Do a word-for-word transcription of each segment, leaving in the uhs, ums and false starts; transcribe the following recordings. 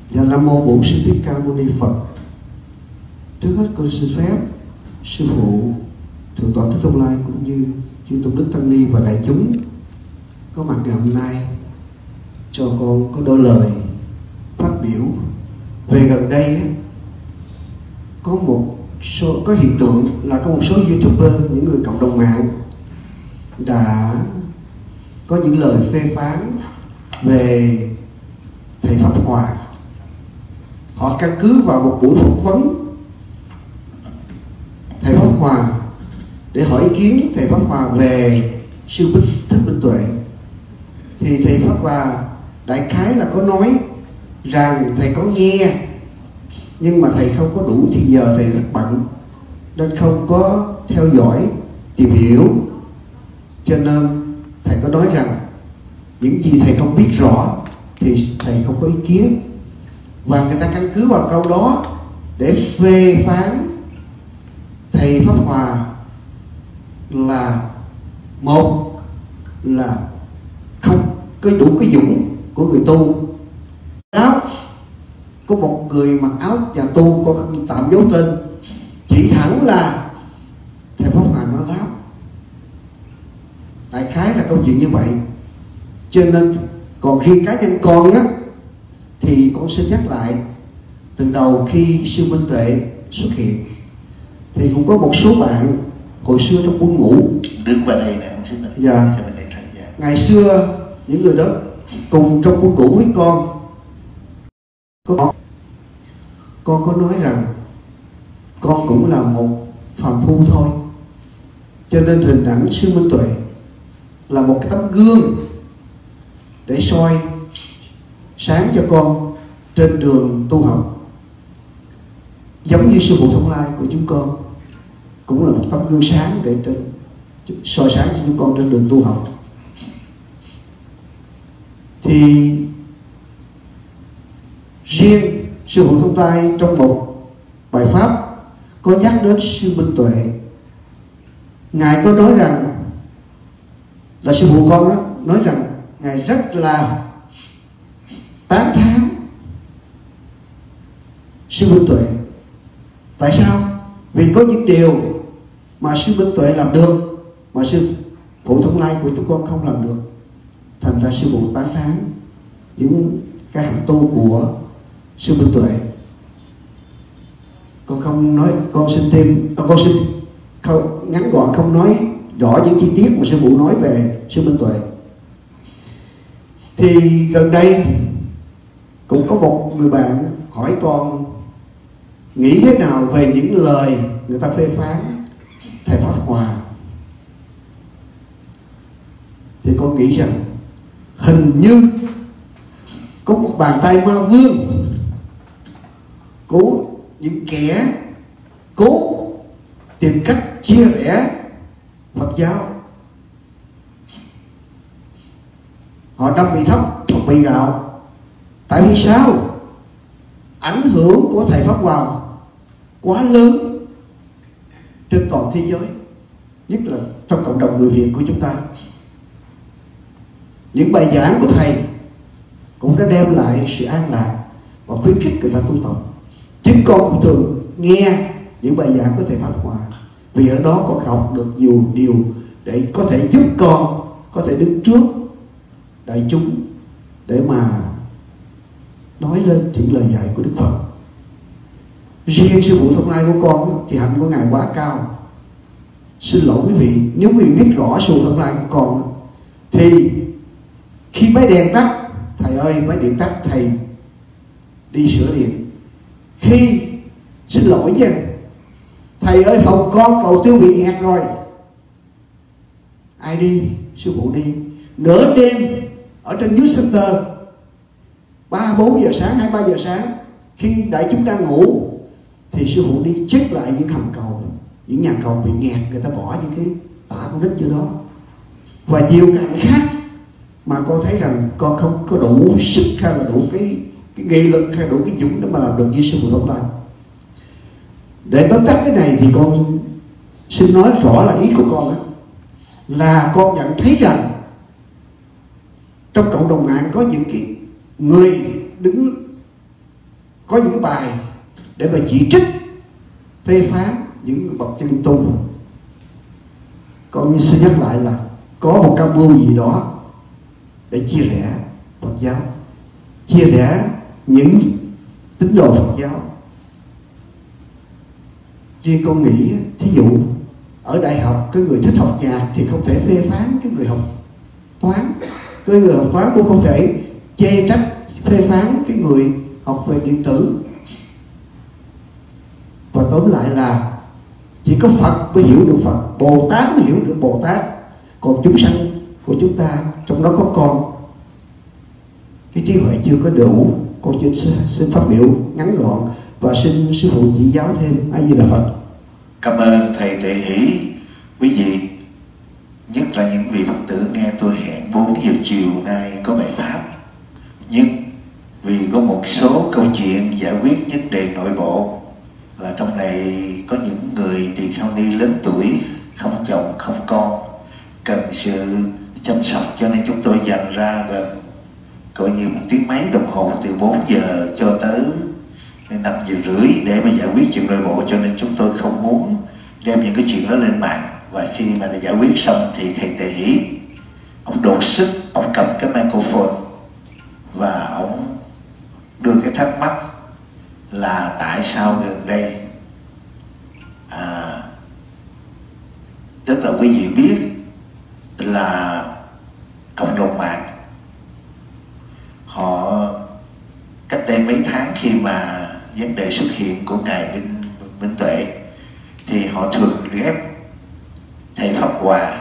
Dạ Nam Mô Bổn Sư Thích Ca Mâu Ni Phật. Trước hết con xin phép Sư Phụ, Thượng tọa Thích Thông Lai cũng như chư tôn đức tăng ni và đại chúng có mặt ngày hôm nay cho con có đôi lời phát biểu. Về gần đây có một số có hiện tượng là có một số YouTuber, những người cộng đồng mạng đã có những lời phê phán về thầy Pháp Hòa. Họ căn cứ vào một buổi phỏng vấn thầy Pháp Hòa để hỏi ý kiến thầy Pháp Hòa về sư Thích Minh Tuệ. Thì thầy Pháp Hòa đại khái là có nói rằng thầy có nghe, nhưng mà thầy không có đủ thì giờ thầy rất bận nên không có theo dõi tìm hiểu, cho nên thầy có nói rằng những gì thầy không biết rõ thì thầy không có ý kiến. Và người ta căn cứ vào câu đó để phê phán thầy Pháp Hòa là một là không có đủ cái dũng của người tu. Đó, có một người mặc áo nhà tu, con không tạm dấu tên, chỉ thẳng là thầy Pháp Hòa nói láo. Đại khái là câu chuyện như vậy. Cho nên còn riêng cá nhân con á, thì con xin nhắc lại, từ đầu khi sư Minh Tuệ xuất hiện thì cũng có một số bạn hồi xưa trong quân ngũ đứng vào đây nè, ông xin mình. Dạ. Mình đây thấy, dạ. Ngày xưa những người đó cùng trong quân ngũ với con, con con có nói rằng con cũng là một phàm phu thôi, cho nên hình ảnh sư Minh Tuệ là một cái tấm gương để soi sáng cho con trên đường tu học. Giống như sư phụ Thông Lai của chúng con cũng là một tấm gương sáng để trên, soi sáng cho chúng con trên đường tu học. Thì riêng sư phụ Thông Lai trong một bài pháp có nhắc đến sư Minh Tuệ. Ngài có nói rằng là sư phụ con đó nói rằng Ngài rất là tán thán sư Minh Tuệ. Tại sao? Vì có những điều mà sư Minh Tuệ làm được mà sư phụ Thông Lai của chúng con không làm được. Thành ra sư phụ tán thán những cái hành tu của sư Minh Tuệ. Con không nói, con xin thêm, con xin không, ngắn gọn không nói rõ những chi tiết mà sư phụ nói về sư Minh Tuệ. Thì gần đây cũng có một người bạn hỏi con nghĩ thế nào về những lời người ta phê phán thầy Pháp Hòa. Thì con nghĩ rằng hình như có một bàn tay ma vương của những kẻ cố tìm cách chia rẽ Phật giáo. Họ đâm bị thóc, thọc bị gạo. Tại vì sao? Ảnh hưởng của thầy Pháp Hòa quá lớn trên toàn thế giới, nhất là trong cộng đồng người Việt của chúng ta. Những bài giảng của thầy cũng đã đem lại sự an lạc và khuyến khích người ta tu tập. Chính con cũng thường nghe những bài giảng của thầy Pháp Hòa, vì ở đó con học được nhiều điều để có thể giúp con có thể đứng trước đại chúng để mà nói lên những lời dạy của Đức Phật. Riêng sư phụ Thông Lai của con thì hạnh của Ngài quá cao. Xin lỗi quý vị, nếu quý vị biết rõ sư phụ Thông Lai của con thì khi máy đèn tắt, thầy ơi máy điện tắt, thầy đi sửa điện. Khi xin lỗi nha, thầy ơi phòng con cầu tiêu bị nghẹt rồi, ai đi? Sư phụ đi. Nửa đêm ở trên Youth Center, ba bốn giờ sáng, hai ba giờ sáng, khi đại chúng đang ngủ thì sư phụ đi check lại những hầm cầu, những nhà cầu bị nghẹt, người ta bỏ những cái tả con nít vô đó. Và nhiều cái ảnh khác mà con thấy rằng con không có đủ sức hay là đủ cái, cái nghị lực hay đủ cái dũng để mà làm được như sư phụ Thông Lai. Để tóm tắt cái này thì con xin nói rõ là ý của con đó, là con nhận thấy rằng trong cộng đồng mạng có những cái người đứng có những cái bài để mà chỉ trích phê phán những bậc chân tu. Con xin nhắc lại là có một ca mưu gì đó để chia rẽ Phật giáo, chia rẽ những tín đồ Phật giáo. Riêng con nghĩ, thí dụ ở đại học cái người thích học nhạc thì không thể phê phán cái người học toán, cái người học toán cũng không thể chê trách phê phán cái người học về điện tử. Và tóm lại là chỉ có Phật mới hiểu được Phật, Bồ Tát mới hiểu được Bồ Tát, còn chúng sanh của chúng ta trong đó có con, cái trí huệ chưa có đủ. Con xin, xin phát biểu ngắn gọn và xin sư phụ chỉ giáo thêm. A Di Đà Phật. Cảm ơn thầy Tuệ Hỷ. Quý vị, nhất là những vị Phật tử nghe tôi hẹn bốn giờ chiều nay có bài pháp, nhưng vì có một số câu chuyện giải quyết vấn đề nội bộ, và trong này có những người tỳ kheo ni lớn tuổi, không chồng không con, cần sự chăm sóc, cho nên chúng tôi dành ra gần coi như một tiếng mấy đồng hồ, từ bốn giờ cho tới năm giờ rưỡi để mà giải quyết chuyện nội bộ. Cho nên chúng tôi không muốn đem những cái chuyện đó lên mạng. Và khi mà đã giải quyết xong thì thầy Tề Hỷ, ông đột sức, ông cầm cái microphone và ông đưa cái thắc mắc là tại sao gần đây à, rất là quý vị biết là cộng đồng mạng họ cách đây mấy tháng khi mà vấn đề xuất hiện của ngài Minh, Minh Tuệ thì họ thường ghép thầy Pháp Hòa,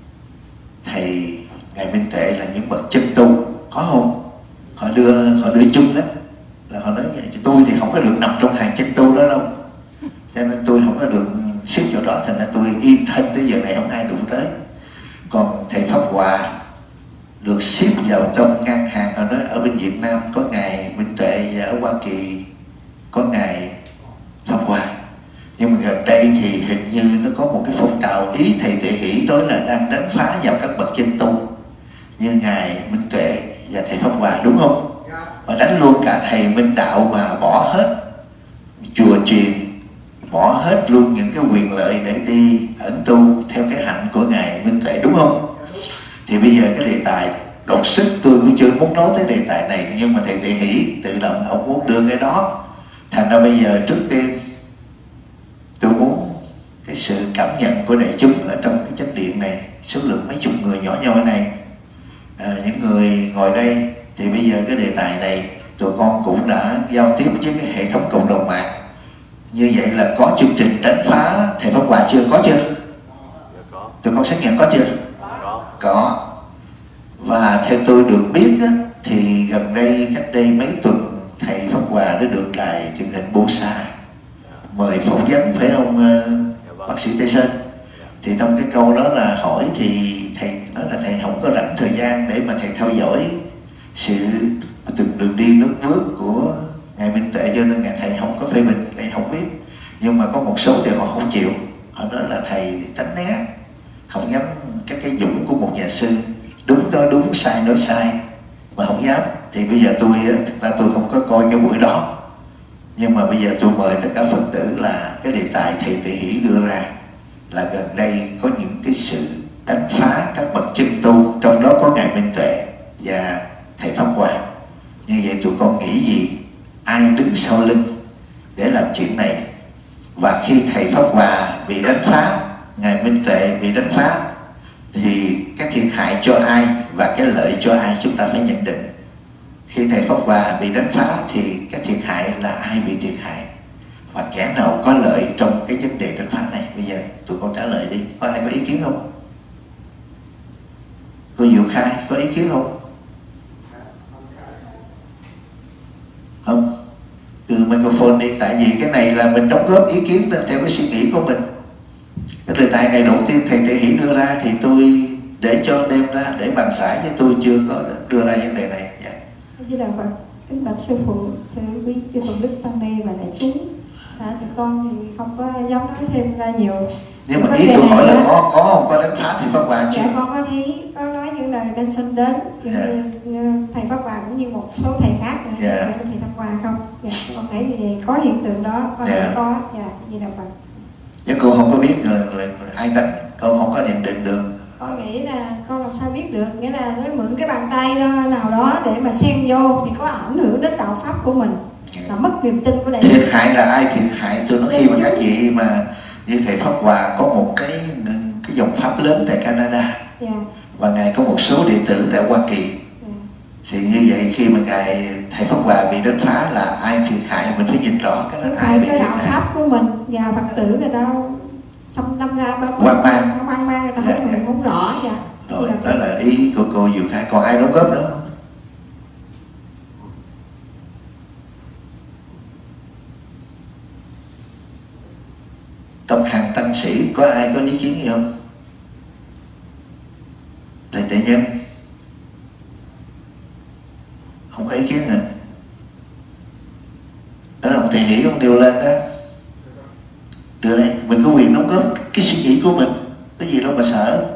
thầy ngài Minh Tuệ là những bậc chân tu, có không? Họ đưa họ đưa chung đó là họ nói vậy, tôi thì không có được nằm trong hàng chân tu đó đâu, cho nên tôi không có được xếp chỗ đó, thành ra tôi yên thân tới giờ này không ai đụng tới. Còn thầy Pháp Hòa được xếp vào trong ngang hàng, họ nói ở bên Việt Nam có ngài Minh Tuệ và ở Hoa Kỳ có ngài Pháp Hòa. Nhưng mà gần đây thì hình như nó có một cái phong trào, ý thầy Tuệ Hỷ nói là đang đánh phá vào các bậc chân tu như ngài Minh Tuệ và thầy Pháp Hòa, đúng không? Và đánh luôn cả thầy Minh Đạo mà bỏ hết chùa truyền, bỏ hết luôn những cái quyền lợi để đi ẩn tu theo cái hạnh của ngài Minh Tuệ, đúng không? Thì bây giờ cái đề tài đột sức tôi cũng chưa muốn nói tới đề tài này, nhưng mà thầy Tuệ Hỷ tự động ông muốn đưa cái đó. Thành ra bây giờ trước tiên tôi muốn cái sự cảm nhận của đại chúng ở trong cái chánh điện này, số lượng mấy chục người nhỏ nhoi này, à, những người ngồi đây, thì bây giờ cái đề tài này tụi con cũng đã giao tiếp với cái hệ thống cộng đồng mạng. Như vậy là có chương trình đánh phá thầy Pháp Hòa chưa? Có chưa? Tụi con xác nhận có chưa? Có. Và theo tôi được biết á, thì gần đây, cách đây mấy tuần, thầy Pháp Hòa đã được đài truyền hình Bô Sa mời phỏng vấn, phải không uh, bác sĩ Tây Sơn? Thì trong cái câu đó là hỏi thì thầy nói là thầy không có rảnh thời gian để mà thầy theo dõi sự từng đường đi nước bước của ngài Minh Tuệ, cho nên ngài thầy không có phê bình, thầy không biết. Nhưng mà có một số thì họ không chịu, họ nói là thầy tránh né, không dám cái cái dũng của một nhà sư, đúng nói đúng, sai nói sai, mà không dám. Thì bây giờ tôi thực ra tôi không có coi cái buổi đó, nhưng mà bây giờ tôi mời tất cả Phật tử là cái đề tài thầy Tuệ Hỷ đưa ra là gần đây có những cái sự đánh phá các bậc chân tu, trong đó có ngài Minh Tuệ và thầy Pháp Hòa. Như vậy tụi con nghĩ gì? Ai đứng sau lưng để làm chuyện này? Và khi thầy Pháp Hòa bị đánh phá, ngài Minh Tuệ bị đánh phá, thì cái thiệt hại cho ai và cái lợi cho ai chúng ta phải nhận định. Khi thầy Pháp Hòa bị đánh phá thì cái thiệt hại là ai bị thiệt hại, và kẻ nào có lợi trong cái vấn đề đánh phá này? Bây giờ tụi con trả lời đi. Có ai có ý kiến không? Cô Diệu Khai có ý kiến không? Không? Từ microphone đi, tại vì cái này là mình đóng góp ý kiến theo cái suy nghĩ của mình. Cái đề tài này đầu tiên thầy Tuệ Hỷ đưa ra thì tôi để cho đem ra để bàn giải, chứ tôi chưa có đưa ra vấn đề này. Dạ. Với đạo Phật, kính bạch sư phụ, thưa quý chư tôn đức tăng ni và đại chúng. À, thì con thì không có dám nói thêm ra nhiều. Nhưng mà ý tôi hỏi là có có không có đánh phá thầy Pháp Hòa chứ? Dạ, con có thấy có nói những lời bên sinh đến, những yeah. như thầy Pháp Hòa cũng như một số thầy khác nữa, yeah. thầy Pháp Hòa không? Dạ, con thấy thể thì có hiện tượng đó, con Dạ. có, dạ, Di Đà Phật. Chứ cô không có biết là, là, là ai đánh, cô không có nhận định được. Con nghĩ là con làm sao biết được, nghĩa là nó mượn cái bàn tay đó, nào đó để mà xen vô thì có ảnh hưởng đến đạo pháp của mình, là mất niềm tin của đại Thiệt hại là ai thiệt hại? Tôi nói khi mà các vị mà như thầy Pháp Hòa có một cái cái dòng pháp lớn tại Canada, dạ. và ngài có một số đệ tử tại Hoa Kỳ, Dạ. thì như vậy khi mà ngài thầy Pháp Hòa bị đánh phá là ai thiệt hại, mình phải nhìn rõ cái đó Chứ ai phải bị cái thiệt đạo hại. pháp của mình và Phật tử người ta xong đâm ra ba Hoang mang. hoang mang người ta Dạ, không dạ. không rõ. Dạ. Rồi đó là ý của cô Diệu Khai. Còn ai đóng góp nữa không? Trong hàng tăng sĩ có ai có ý kiến gì không? Thầy Tệ Nhân không có ý kiến hả? Đó là một thầy Hỷ ông điều lên đó. Đưa đây, mình có quyền đóng góp cái, cái suy nghĩ của mình, cái gì đâu mà sợ.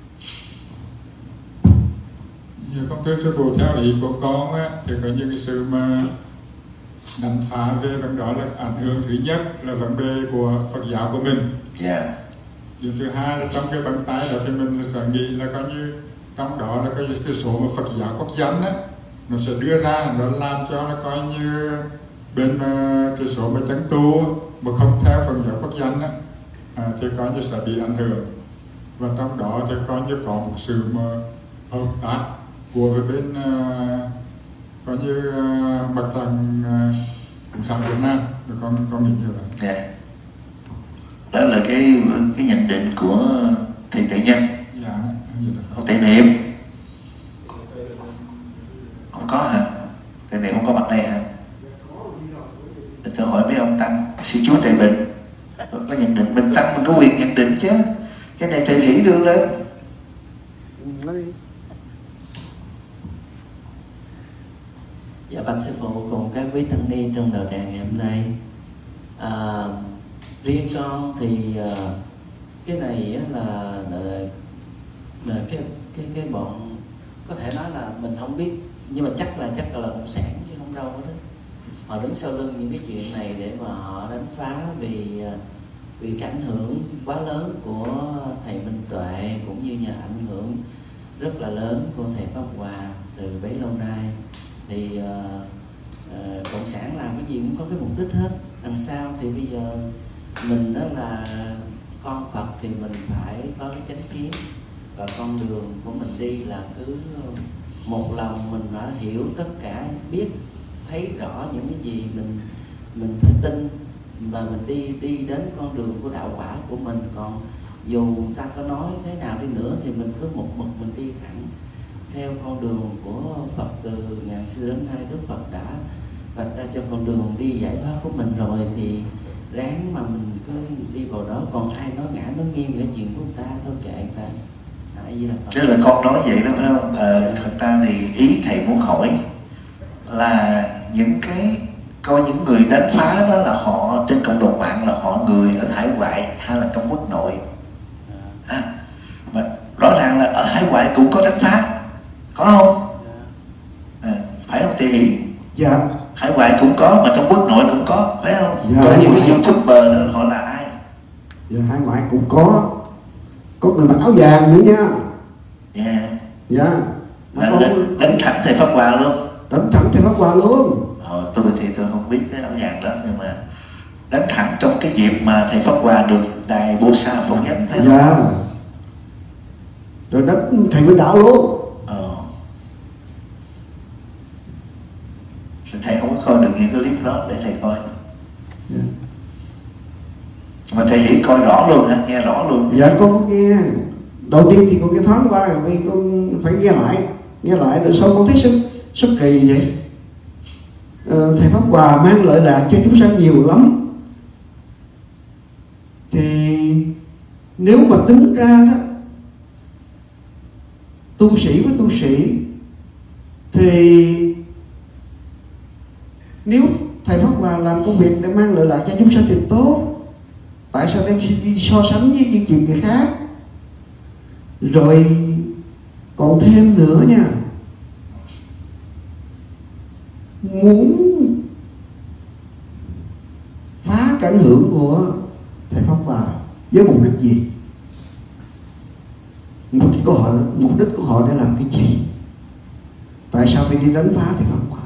Như con thưa sư phụ, theo ý của con á, thì có những cái sự mà đánh phá về vấn đó là ảnh hưởng thứ nhất là vấn đề của Phật giáo của mình. Dạ. Yeah. Điều thứ hai là trong cái bàn tay đó thì mình sẽ nghĩ là coi như trong đó là cái, cái số mà Phật giáo quốc dân á, nó sẽ đưa ra, nó làm cho nó coi như bên uh, cái số mà chánh tu mà không theo Phật giáo quốc dân á, à, thì coi như sẽ bị ảnh hưởng. Và trong đó thì coi như có một sự mà hợp tác của với bên uh, coi như uh, mặt trận uh, Cộng sản Việt Nam, rồi con con nghĩ như vậy. Dạ. Yeah. Đó là cái cái nhận định của thầy Tệ Nhân. Dạ. Ông Tệ Niệm không có hả? Tệ Niệm không có mặt đây hả? Để tôi hỏi mấy ông tăng, sư chú Tệ Bình có nhận định, mình tăng mình có quyền nhận định chứ. Cái này thầy Hỷ đưa lên. Dạ bạch sư phụ cùng các quý tăng ni trong đạo tràng ngày hôm nay. À, riêng con thì uh, cái này là, là, là cái cái cái bọn có thể nói là mình không biết, nhưng mà chắc là chắc là cộng sản chứ không đâu hết. Họ đứng sau lưng những cái chuyện này để mà họ đánh phá vì vì cái ảnh hưởng quá lớn của thầy Minh Tuệ, cũng như nhờ ảnh hưởng rất là lớn của thầy Pháp Hòa từ bấy lâu nay. Thì uh, uh, cộng sản làm cái gì cũng có cái mục đích hết. Đằng sau thì bây giờ mình đó là con Phật thì mình phải có cái chánh kiến, và con đường của mình đi là cứ một lòng mình đã hiểu tất cả, biết thấy rõ những cái gì mình mình phải tin, và mình đi đi đến con đường của đạo quả của mình. Còn dù người ta có nói thế nào đi nữa thì mình cứ một mực mình đi thẳng theo con đường của Phật. Từ ngàn xưa đến nay Đức Phật đã vạch ra cho con đường đi giải thoát của mình rồi, thì ráng mà mình cứ đi vào đó. Còn ai nói ngã nói nghiêng cái chuyện của người ta thôi, kệ người ta. Chứ là con nói vậy đó phải không? À, thật ra thì ý thầy muốn hỏi là những cái coi những người đánh phá đó là họ trên cộng đồng mạng, là họ người ở hải ngoại hay là trong quốc nội? À, mà rõ ràng là ở hải ngoại cũng có đánh phá, có không? À, phải không thầy Hỷ? Dạ. Hải ngoại cũng có, mà trong quốc nội cũng có, phải không? Dạ. Còn những cái YouTuber đó họ là ai? Dạ, hải ngoại cũng có, có người mặc áo vàng nữa nha. Dạ. Dạ. Là Có... đánh, đánh thẳng thầy Pháp Hòa luôn. Đánh thẳng thầy Pháp Hòa luôn. Ờ, tôi thì tôi không biết cái áo vàng đó, nhưng mà đánh thẳng trong cái dịp mà thầy Pháp Hòa được đài Bồ Sa phỏng vấn, phải không? Dạ. Rồi đánh thầy Minh Đạo luôn. Ờ. Thầy không có coi được những cái clip đó, để thầy coi. Dạ. Mà thầy Hỷ coi rõ luôn hả? Nghe rõ luôn. Dạ con có nghe. Đầu tiên thì con cái thoáng qua, rồi con phải nghe lại, nghe lại rồi sau con thấy sao sao kỳ vậy. Ờ, thầy Pháp Hòa mang lợi lạc cho chúng sanh nhiều lắm. Thì nếu mà tính ra đó, tu sĩ với tu sĩ, thì nếu thầy Pháp Hòa làm công việc để mang lợi lạc cho chúng sanh thì tốt. Tại sao em đi so sánh với những chuyện người khác? Rồi còn thêm nữa nha, muốn cái ảnh hưởng của thầy Pháp Hòa với mục đích gì? Mục đích của họ, mục đích của họ để làm cái gì? Tại sao phải đi đánh phá thầy Pháp Hòa?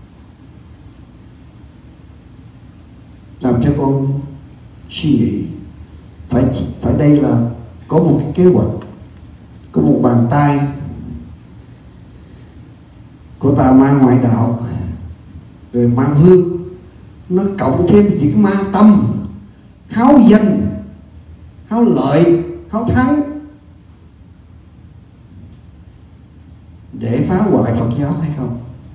Làm cho con suy nghĩ. Phải phải đây là có một cái kế hoạch, có một bàn tay của tà ma ngoại đạo, rồi ma vương, nó cộng thêm những cái ma tâm háo danh, háo lợi, háo thắng để phá hoại Phật giáo hay không?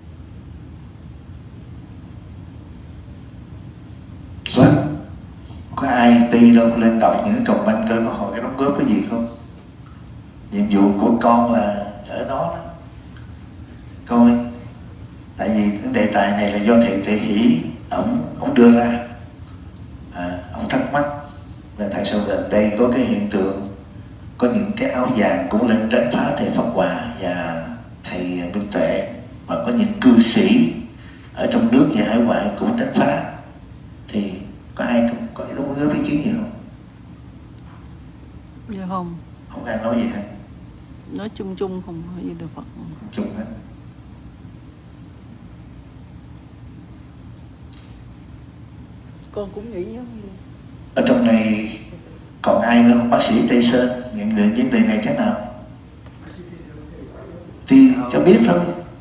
Vâng. Có ai ti đâu lên đọc những cái comment coi có hỏi cái đóng góp cái gì không? Nhiệm vụ của con là ở đó đó. Coi, tại vì cái đề tài này là do thầy Tệ Hỷ ông ông đưa ra, à, ông thắc mắc là tại sao gần đây có cái hiện tượng có những cái áo vàng cũng lên đánh phá thầy Pháp Hòa và thầy Minh Tuệ, mà có những cư sĩ ở trong nước và hải ngoại cũng đánh phá. Thì có ai có, có đúng có ý kiến gì không? Dạ không. Không ai nói gì hết. Nói chung chung không hỏi gì từ Phật. Chung hết. Con cũng nghĩ giống như Ở trong này còn ai nữa không? Bác sĩ Tây Sơn nhận định vấn đề này thế nào? Thì cho biết thôi.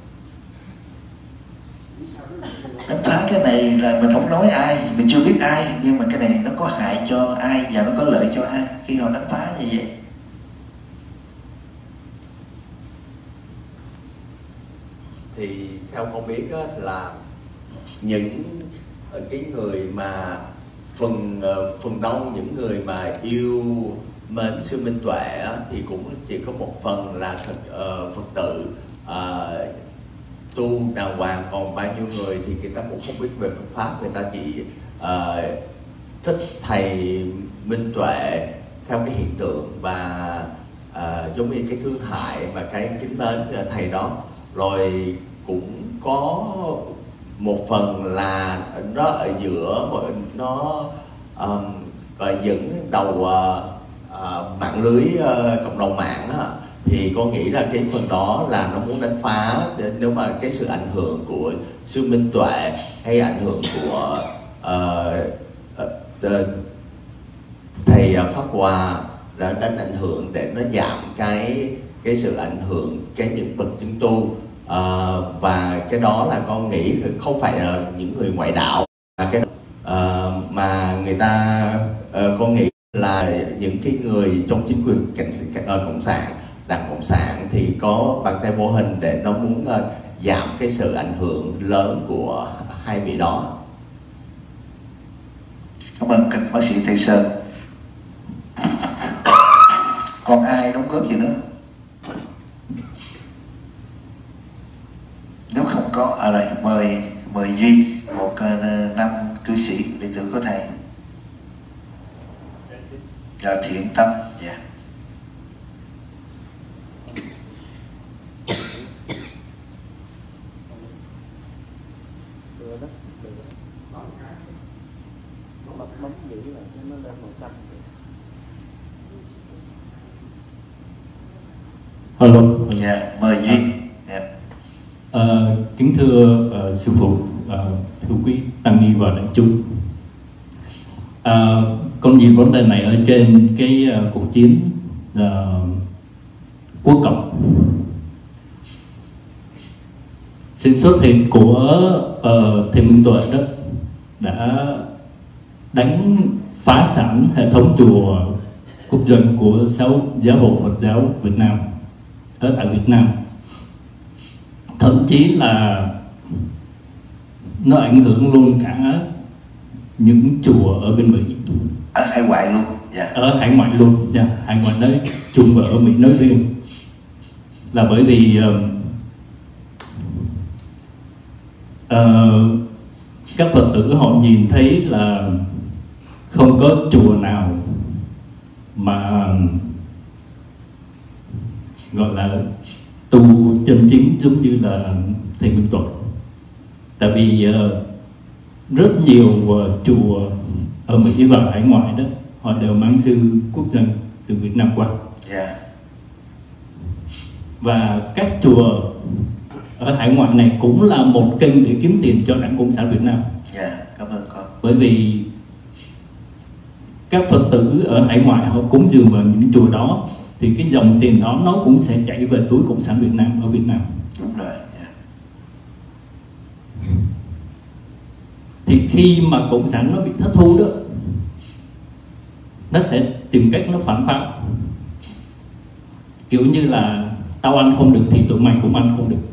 Đánh phá cái này là mình không nói ai, mình chưa biết ai, nhưng mà cái này nó có hại cho ai và nó có lợi cho ai khi họ đánh phá như vậy. Thì theo con biết đó, là những cái người mà phần phần đông những người mà yêu mến sư Minh Tuệ á, thì cũng chỉ có một phần là thật uh, Phật tử uh, tu đàng hoàng, còn bao nhiêu người thì người ta cũng không biết về Phật pháp, người ta chỉ uh, thích thầy Minh Tuệ theo cái hiện tượng và uh, giống như cái thương hại và cái kính mến thầy đó. Rồi cũng có một phần là nó ở giữa nó um, dẫn đầu uh, uh, mạng lưới uh, cộng đồng mạng á, thì con nghĩ là cái phần đó là nó muốn đánh phá. Nếu mà cái sự ảnh hưởng của sư Minh Tuệ hay ảnh hưởng của uh, uh, thầy Pháp Hòa đã đánh ảnh hưởng để nó giảm cái cái sự ảnh hưởng cái những bậc chứng tu, uh, và cái đó là con nghĩ không phải là những người ngoại đạo, là cái uh, mà người ta uh, con nghĩ là những cái người trong chính quyền cảnh, cảnh, uh, cộng sản, đảng cộng sản thì có bàn tay vô hình để nó muốn uh, giảm cái sự ảnh hưởng lớn của hai vị đó. Cảm ơn các bác sĩ Tây Sơn. Còn ai đóng góp gì nữa? Nếu không có, à đây, mời mời Duy, một uh, năm cư sĩ đệ tử của thầy. Là Thiện Tâm, dạ. Yeah. Hello. Dạ, yeah, mời Duy. Yeah. À, kính thưa uh, sư phụ, uh, thưa quý tăng ni và đại chúng. À, con nhìn vấn đề này ở trên cái uh, cuộc chiến uh, quốc cộng. Sự xuất hiện của uh, thầy Minh Tuệ đó đã đánh phá sản hệ thống chùa quốc dân của sáu giáo hội Phật giáo Việt Nam ở tại Việt Nam. Thậm chí là nó ảnh hưởng luôn cả những chùa ở bên Mỹ, ở hải ngoại luôn. Yeah. Ở hải ngoại luôn, yeah. Hải ngoại nói chung và ở Mỹ nói riêng, là bởi vì uh, uh, các Phật tử họ nhìn thấy là không có chùa nào mà gọi là tu chân chính giống như là thầy Minh Tuệ. Tại vì uh, rất nhiều uh, chùa ở Mỹ và hải ngoại đó, họ đều mang sư quốc dân từ Việt Nam qua. Yeah. Và các chùa ở hải ngoại này cũng là một kênh để kiếm tiền cho Đảng Cộng sản Việt Nam. Yeah, cảm ơn con. Bởi vì các Phật tử ở hải ngoại họ cúng dường vào những chùa đó, thì cái dòng tiền đó nó cũng sẽ chảy về túi Cộng sản Việt Nam ở Việt Nam. Đúng rồi. Yeah. Thì khi mà Cộng sản nó bị thất thu đó, nó sẽ tìm cách nó phản pháp. Kiểu như là tao ăn không được thì tụi mày cũng ăn không được.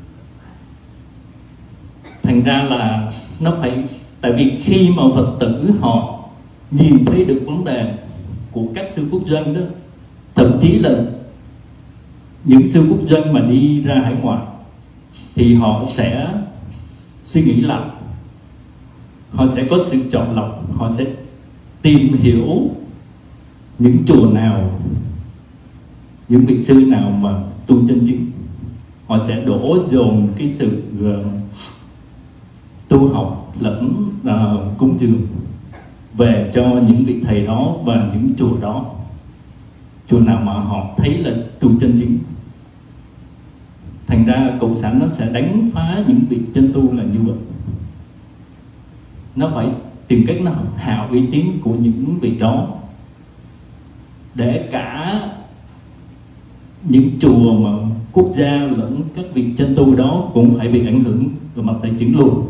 Thành ra là nó phải, tại vì khi mà Phật tử họ nhìn thấy được vấn đề của các sư quốc doanh đó, thậm chí là những sư quốc doanh mà đi ra hải ngoại, thì họ sẽ suy nghĩ lại, họ sẽ có sự chọn lọc, họ sẽ tìm hiểu những chùa nào, những vị sư nào mà tu chân chính, họ sẽ đổ dồn cái sự uh, tu học lẫn uh, cúng dường về cho những vị thầy đó và những chùa đó, chùa nào mà họ thấy là tu chân chính. Thành ra Cộng sản nó sẽ đánh phá những vị chân tu là như vậy. Nó phải tìm cách nó hào uy tín của những vị đó, để cả những chùa mà quốc gia lẫn các vị chân tu đó cũng phải bị ảnh hưởng về mặt tài chính luôn.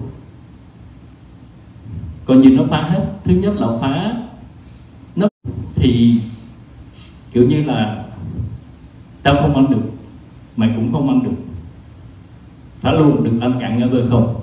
Coi như nó phá hết. Thứ nhất là phá nó, thì kiểu như là tao không ăn được, mày cũng không ăn được, phá luôn, đừng ăn cạn ở bờ không.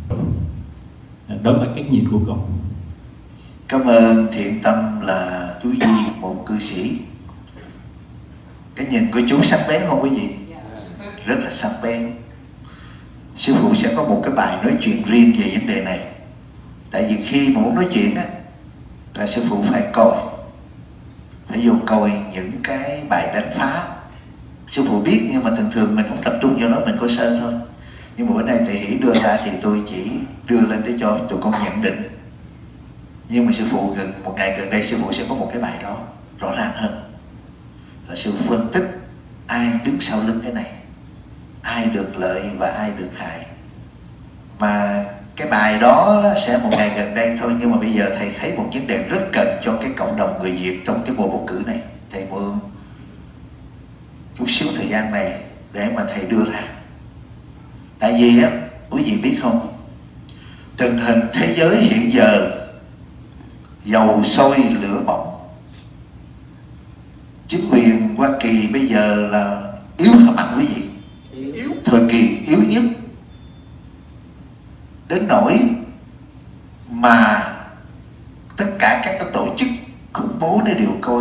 Đó là cách nhìn của con. Cảm ơn Thiện Tâm là chú Duy, một cư sĩ. Cái nhìn của chú sắc bén không quý vị? Rất là sắc bén. Sư phụ sẽ có một cái bài nói chuyện riêng về vấn đề này. Tại vì khi mà muốn nói chuyện á, là sư phụ phải coi, phải vô coi những cái bài đánh phá. Sư phụ biết, nhưng mà thường thường mình không tập trung vào đó, mình coi sơ thôi. Nhưng mà bữa nay thầy Hỷ đưa ra thì tôi chỉ đưa lên để cho tụi con nhận định. Nhưng mà sư phụ gần một ngày gần đây sư phụ sẽ có một cái bài đó rõ ràng hơn, là sư phụ phân tích ai đứng sau lưng cái này, ai được lợi và ai được hại. Mà cái bài đó, đó sẽ một ngày gần đây thôi, nhưng mà bây giờ thầy thấy một vấn đề rất cần cho cái cộng đồng người Việt trong cái mùa bầu cử này. Thầy mượn chút xíu thời gian này để mà thầy đưa ra. Tại vì á, quý vị biết không, tình hình thế giới hiện giờ dầu sôi lửa bỏng. Chính quyền Hoa Kỳ bây giờ là yếu hả mạnh quý vị? Yếu. Thời kỳ yếu nhất, đến nỗi mà tất cả các cái tổ chức khủng bố nó đều coi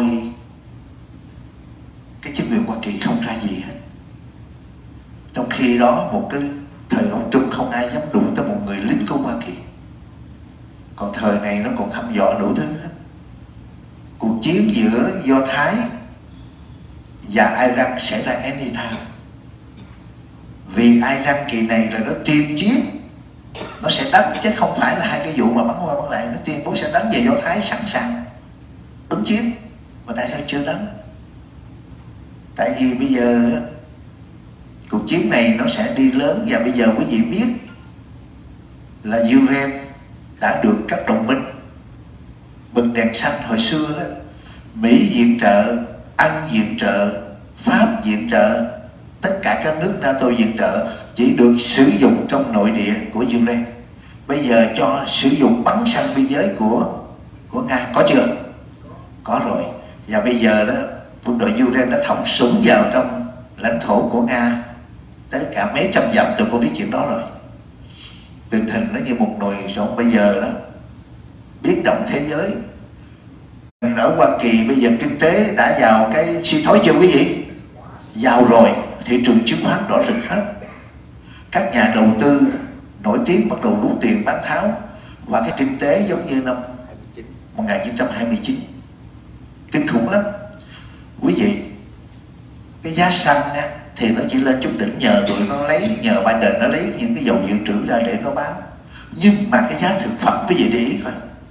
cái chính quyền Hoa Kỳ không ra gì hết. Trong khi đó một cái thời ông Trung không ai dám đụng tới một người lính của Hoa Kỳ. Còn thời này nó còn hăm dọa đủ thứ hết. Cuộc chiến giữa Do Thái và Iran xảy ra anytime. Vì Iran kỳ này là nó tiên chiến, nó sẽ đánh, chứ không phải là hai cái vụ mà bắn qua bắn lại. Nó tuyên bố sẽ đánh về Do Thái, sẵn sàng ứng chiến. Mà tại sao chưa đánh? Tại vì bây giờ cuộc chiến này nó sẽ đi lớn. Và bây giờ quý vị biết là Ukraine đã được các đồng minh bật đèn xanh. Hồi xưa đó, Mỹ viện trợ, Anh viện trợ, Pháp viện trợ, tất cả các nước NATO viện trợ chỉ được sử dụng trong nội địa của Ukraine. Bây giờ cho sử dụng bắn sang biên giới của của Nga, có chưa? Có rồi. Và bây giờ đó, quân đội Ukraine đã thọc súng vào trong lãnh thổ của Nga tới cả mấy trăm dặm. Tôi có biết chuyện đó rồi. Tình hình nó như một nồi rỗng bây giờ đó, biến động thế giới. Ở Hoa Kỳ bây giờ kinh tế đã vào cái suy thoái chưa quý vị? Vào rồi. Thị trường chứng khoán đỏ rực hết. Các nhà đầu tư nổi tiếng bắt đầu rút tiền bán tháo. Và cái kinh tế giống như năm một nghìn chín trăm hai mươi chín, kinh khủng lắm. Quý vị, cái giá xăng á, thì nó chỉ lên chút đỉnh nhờ tụi nó lấy, nhờ Biden nó lấy những cái dầu dự trữ ra để nó bán. Nhưng mà cái giá thực phẩm quý vị để ý coi,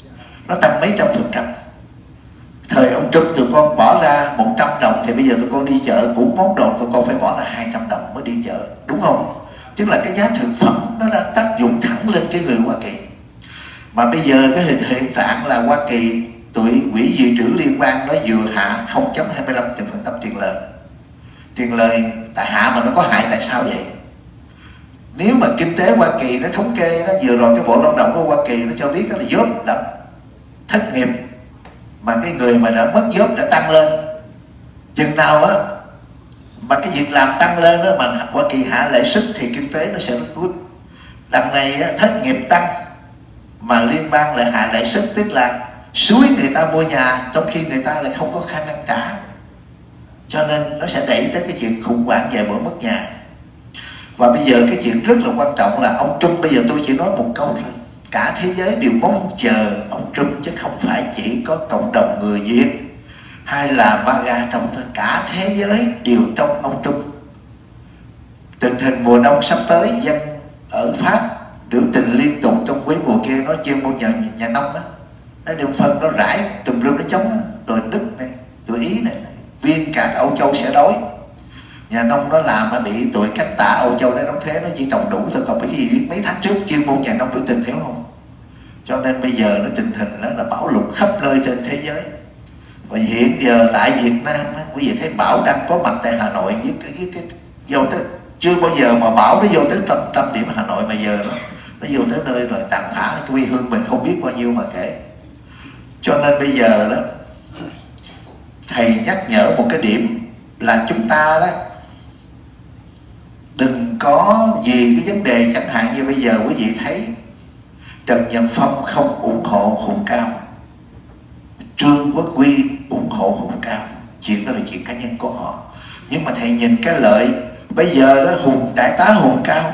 nó tăng mấy trăm phần trăm. Thời ông Trump tụi con bỏ ra một trăm đồng thì bây giờ tụi con đi chợ cũng món đồ tụi con phải bỏ ra hai trăm đồng mới đi chợ, đúng không? Tức là cái giá thực phẩm nó đã tác dụng thẳng lên cái người Hoa Kỳ. Mà bây giờ cái hiện, hiện trạng là Hoa Kỳ, tụi quỹ dự trữ liên bang nó vừa hạ không phẩy hai mươi lăm phần trăm tiền lời. Tiền lời tại hạ mà nó có hại tại sao vậy? Nếu mà kinh tế Hoa Kỳ nó thống kê, nó vừa rồi cái Bộ Lao động của Hoa Kỳ nó cho biết đó là job đã thất nghiệp, mà cái người mà đã mất job đã tăng lên. Chừng nào á mà cái việc làm tăng lên đó mà Hoa Kỳ hạ lãi suất thì kinh tế nó sẽ rất good. Đằng này á, thất nghiệp tăng mà liên bang lại hạ lãi suất, tức là suối người ta mua nhà trong khi người ta lại không có khả năng trả, cho nên nó sẽ đẩy tới cái chuyện khủng hoảng về bữa mất nhà. Và bây giờ cái chuyện rất là quan trọng là ông Trump, bây giờ tôi chỉ nói một câu thôi, cả thế giới đều mong chờ ông Trump chứ không phải chỉ có cộng đồng người Việt hay là MAGA trong thôi, cả thế giới đều trong ông Trump. Tình hình mùa đông sắp tới, dân ở Pháp biểu tình liên tục trong quý mùa kia, nó chuyên môn nhà, nhà nông á, nó đều phân nó rải tùm lum nó chống á, rồi Đức này, rồi Ý này, viên cả Âu Châu sẽ đói. Nhà nông nó làm mà bị tụi cánh tả Âu Châu nó đóng thế, nó chỉ trồng đủ thôi, còn cái gì biết mấy tháng trước chuyên môn nhà nông biểu tình, hiểu không? Cho nên bây giờ nó tình hình đó là bão lụt khắp nơi trên thế giới. Và hiện giờ tại Việt Nam á, quý vị thấy bão đang có mặt tại Hà Nội với cái, cái, cái vô tới, chưa bao giờ mà bão nó vô tới tâm tâm điểm Hà Nội, mà giờ nó nó vô tới nơi rồi tàn phá quê hương mình không biết bao nhiêu mà kể. Cho nên bây giờ đó thầy nhắc nhở một cái điểm là chúng ta đó đừng có vì cái vấn đề chẳng hạn như bây giờ quý vị thấy Trần Nhật Phong không ủng hộ Hùng Cao, Trương Quốc Huy ủng hộ Hùng Cao, chuyện đó là chuyện cá nhân của họ. Nhưng mà thầy nhìn cái lợi, bây giờ đó Hùng Đại tá Hùng Cao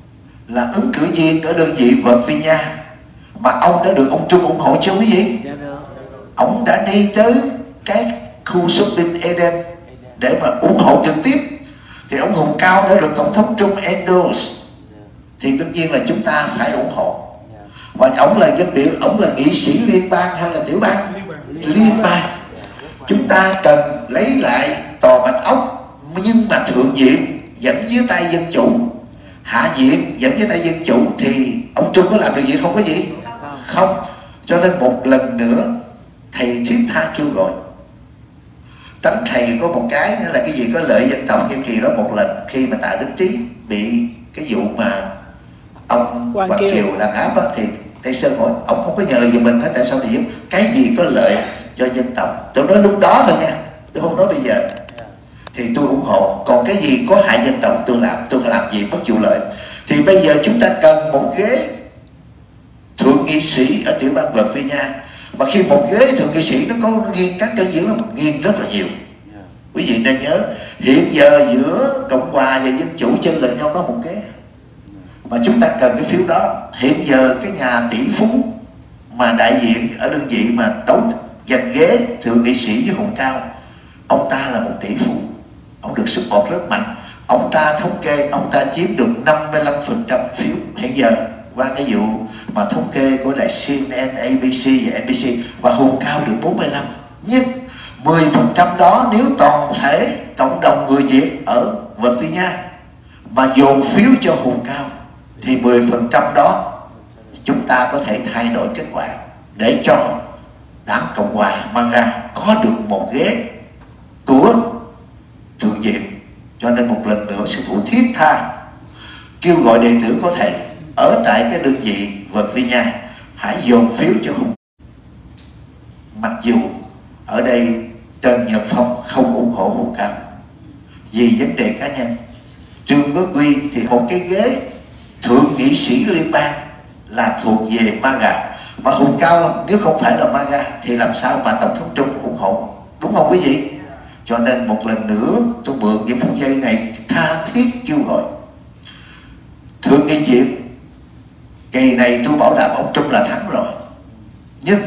là ứng cử viên ở đơn vị Virginia mà ông đã được ông Trung ủng hộ chưa quý vị? Ông đã đi tới cái khu shopping Eden để mà ủng hộ trực tiếp, thì ông Hùng Cao đã được tổng thống Trung endorse, thì đương nhiên là chúng ta phải ủng hộ. Và ông là dân biểu, ông là nghị sĩ liên bang hay là tiểu bang? Liên bang. Chúng ta cần lấy lại tòa Bạch Ốc, nhưng mà thượng viện dẫn dưới tay dân chủ, hạ viện dẫn dưới tay dân chủ, thì ông Trung có làm được gì không có gì? Không. Cho nên một lần nữa thầy thiết tha kêu gọi, tránh thầy có một cái nữa là cái gì có lợi dân tộc. Như kỳ đó một lần khi mà Tạ Đức Trí bị cái vụ mà ông Hoàng Kiều, Kiều đàn áp đó, thì thầy Sơn hỏi ông không có nhờ gì mình hết, tại sao thì giúp cái gì có lợi cho dân tộc. Tôi nói lúc đó thôi nha, tôi không nói bây giờ. Thì tôi ủng hộ. Còn cái gì có hại dân tộc tôi làm, tôi làm gì mất vụ lợi. Thì bây giờ chúng ta cần một ghế thượng nghị sĩ ở tiểu bang Virginia. Mà khi một ghế thượng nghị sĩ nó có nó nghiêng các cân giữ, nghiêng rất là nhiều. Quý vị nên nhớ, hiện giờ giữa Cộng hòa và Dân chủ chênh lệch nhau có một ghế, mà chúng ta cần cái phiếu đó. Hiện giờ cái nhà tỷ phú mà đại diện ở đơn vị mà đấu giành ghế thượng nghị sĩ với Hùng Cao, ông ta là một tỷ phú, ông được support rất mạnh. Ông ta thống kê ông ta chiếm được năm mươi lăm phần trăm phiếu hiện giờ qua cái vụ mà thống kê của đài xê en en, a bê xê và en bê xê, và Hùng Cao được bốn mươi lăm. Nhưng mười phần trăm đó nếu toàn thể cộng đồng người Việt ở Virginia mà dồn phiếu cho Hùng Cao thì mười phần trăm đó chúng ta có thể thay đổi kết quả để cho đảng Cộng hòa MAGA có được một ghế của thượng viện. Cho nên một lần nữa sư phụ thiết tha kêu gọi đệ tử có thể ở tại cái đơn vị Virginia hãy dồn phiếu cho Hùng. Mặc dù ở đây Trần Nhật Phong không ủng hộ Hùng Cao vì vấn đề cá nhân, Trương Quốc Huy thì một cái ghế thượng nghị sĩ liên bang là thuộc về MAGA, mà Hùng Cao nếu không phải là MAGA thì làm sao mà tổng thống Trung ủng hộ, đúng không quý vị? Cho nên một lần nữa tôi mượn những phút giây này tha thiết kêu gọi thượng nghị viện, kỳ này tôi bảo đảm ông Trung là thắng rồi, nhưng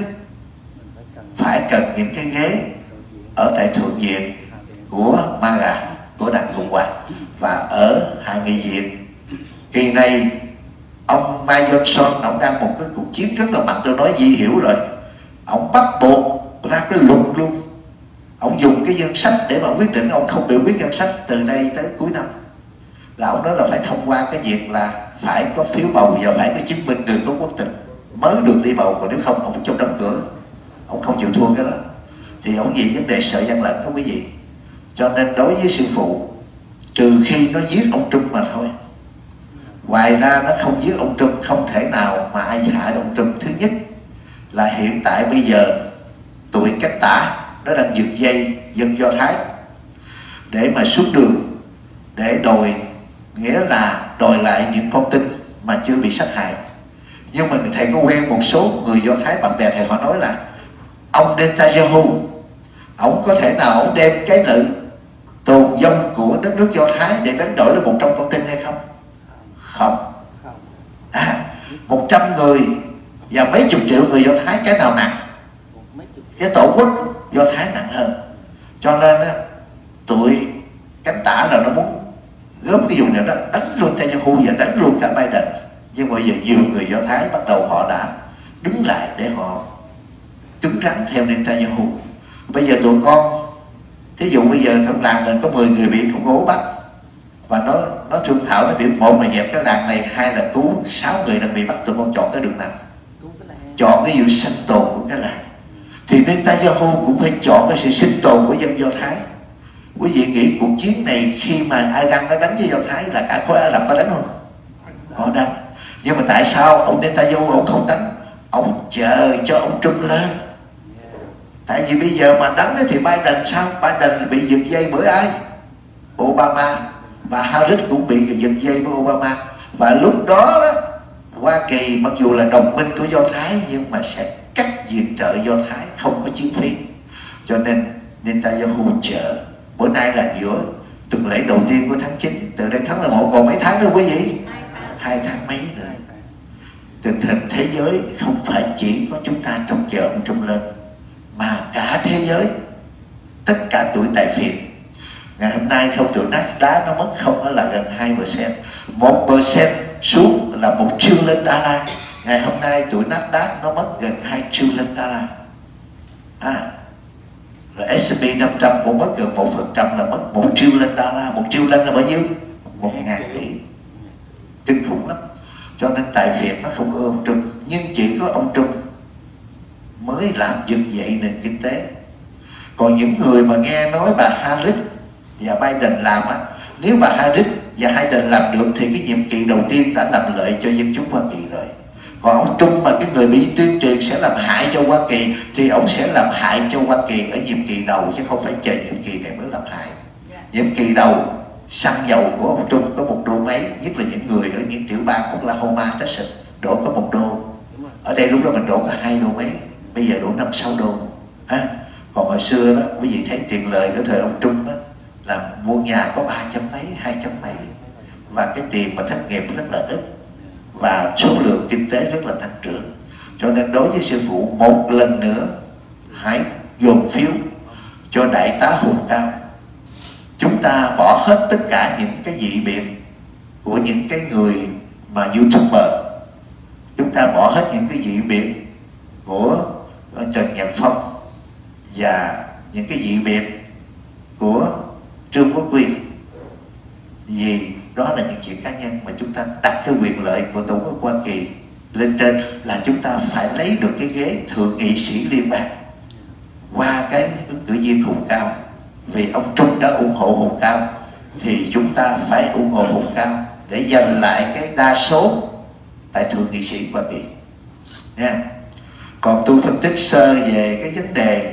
phải cần những cái ghế ở tại thượng viện của MAGA, của đảng Cộng hòa, và ở hạ nghị viện. Kỳ này ông Mike Johnson ông đang một cái cuộc chiến rất là mạnh, tôi nói Di hiểu rồi, ông bắt buộc ra cái luật luôn. Ông dùng cái danh sách để mà quyết định ông không biểu quyết danh sách từ đây tới cuối năm. Là ông nói là phải thông qua cái việc là phải có phiếu bầu và phải có chứng minh đường có quốc tịch mới được đi bầu, còn nếu không ông trong đóng cửa, ông không chịu thua cái đó. Thì ông vì vấn đề sợ gian lận đó quý vị. Cho nên đối với sư phụ, trừ khi nó giết ông Trump mà thôi, ngoài ra nó không giết ông Trump, không thể nào mà ai hại ông Trump. Thứ nhất là hiện tại bây giờ tụi Cánh Tả nó đang giật dây dân Do Thái để mà xuống đường để đòi, nghĩa là đòi lại những con tin mà chưa bị sát hại. Nhưng mà thầy có quen một số người Do Thái bạn bè thầy, họ nói là ông Netanyahu, ông có thể nào ông đem cái lệnh tồn vong của đất nước Do Thái để đánh đổi lấy một trăm con tin hay không? Không. À, một trăm người và mấy chục triệu người Do Thái, cái nào nặng? Cái tổ quốc Do Thái nặng hơn. Cho nên á, tụi Cánh Tả là nó muốn góp cái vụ này đó, đánh luôn Netanyahu và đánh luôn cả Biden. Nhưng mà bây giờ nhiều người Do Thái bắt đầu họ đã đứng lại để họ cứng rắn theo Netanyahu. Bây giờ tụi con, thí dụ bây giờ trong làng mình có mười người bị khủng bố bắt, và nó nó thương thảo, nó biểu một là dẹp cái làng này, hai là cứu sáu người đang bị bắt, tụi con chọn cái đường nào? Chọn cái vụ sinh tồn của cái làng. Thì Netanyahu cũng phải chọn cái sự sinh tồn của dân Do Thái. Quý vị nghĩ cuộc chiến này khi mà Iran nó đánh với Do Thái là cả khối Ả Rập có đánh không? Họ đánh. Nhưng mà tại sao ông Netanyahu ông không đánh? Ông chờ cho ông Trump lên. Tại vì bây giờ mà đánh thì Biden sao? Biden bị giật dây bởi ai? Obama. Và Harris cũng bị giật dây với Obama. Và lúc đó, đó Hoa Kỳ mặc dù là đồng minh của Do Thái nhưng mà sẽ cắt viện trợ Do Thái, không có chiến phí. Cho nên Netanyahu chờ. Bữa nay là giữa tuần lễ đầu tiên của tháng chín. Từ đây tháng mười một còn mấy tháng nữa quý vị? Hai tháng mấy nữa. Tình hình thế giới không phải chỉ có chúng ta trông chờ ông Trump lên, mà cả thế giới, tất cả tuổi tài phiệt. Ngày hôm nay không tuổi Nasdaq nó mất không là gần hai phần trăm, một phần trăm xuống là một triệu lên đô la. Ngày hôm nay tuổi Nasdaq nó mất gần hai triệu lên đô la. À, rồi S and P năm trăm cũng mất gần một phần trăm, là mất một triệu lên đô la. Một triệu lên là bao nhiêu? Một ngàn tỷ. Kinh khủng lắm. Cho nên tài phiệt nó không ưa ông Trump. Nhưng chỉ có ông Trump mới làm dựng dậy nền kinh tế. Còn những người mà nghe nói bà Harris và Biden làm á, nếu bà Harris và Biden làm được thì cái nhiệm kỳ đầu tiên đã làm lợi cho dân chúng Hoa Kỳ rồi. Còn ông Trump mà cái người bị tuyên truyền sẽ làm hại cho Hoa Kỳ thì ông sẽ làm hại cho Hoa Kỳ ở nhiệm kỳ đầu, chứ không phải chờ nhiệm kỳ này mới làm hại. Nhiệm kỳ đầu xăng dầu của ông Trump có một đô mấy, nhất là những người ở những tiểu bang Oklahoma, Texas đổ có một đô. Ở đây lúc đó mình đổ có hai đô mấy, bây giờ đổ năm sáu đô. Ha? Còn hồi xưa đó, quý vị thấy tiền lời của thời ông Trump đó, là mua nhà có ba trăm mấy, hai trăm mấy, và cái tiền mà thất nghiệp rất là ít, và số lượng kinh tế rất là tăng trưởng. Cho nên đối với sư phụ, một lần nữa hãy dồn phiếu cho đại tá Hùng Cao. Chúng ta bỏ hết tất cả những cái dị biệt của những cái người mà YouTuber, chúng ta bỏ hết những cái dị biệt của Trần Nhật Phong và những cái dị biệt của Trương Quốc Huy, vì đó là những chuyện cá nhân. Mà chúng ta đặt cái quyền lợi của Tổ quốc Hoa Kỳ lên trên, là chúng ta phải lấy được cái ghế thượng nghị sĩ liên bang qua cái ứng cử viên Hùng Cao. Vì ông Trump đã ủng hộ Hùng Cao thì chúng ta phải ủng hộ Hùng Cao để giành lại cái đa số tại thượng nghị sĩ Hoa Kỳ nha. Còn tôi phân tích sơ về cái vấn đề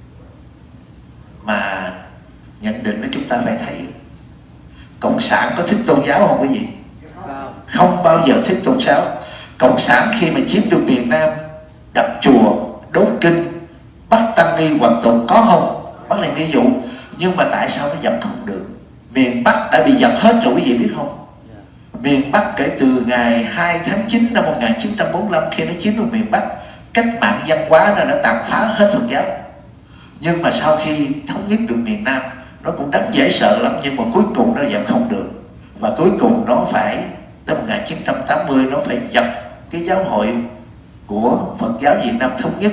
mà nhận định đó, chúng ta phải thấy Cộng sản có thích tôn giáo không quý vị? Không bao giờ thích tôn giáo. Cộng sản khi mà chiếm được miền Nam, đập chùa, đốt kinh, bắt tăng ni hoàn toàn có không? Bắt là ví dụ. Nhưng mà tại sao nó dập không được? Miền Bắc đã bị dập hết rồi quý vị biết không? Miền Bắc kể từ ngày hai tháng chín năm một nghìn chín trăm bốn mươi lăm, khi nó chiếm được miền Bắc, cách mạng văn hóa nó đã tàn phá hết Phật giáo. Nhưng mà sau khi thống nhất được miền Nam, nó cũng đánh dễ sợ lắm, nhưng mà cuối cùng nó dập không được. Và cuối cùng nó phải, năm một nghìn chín trăm tám mươi, nó phải dập cái giáo hội của Phật giáo Việt Nam thống nhất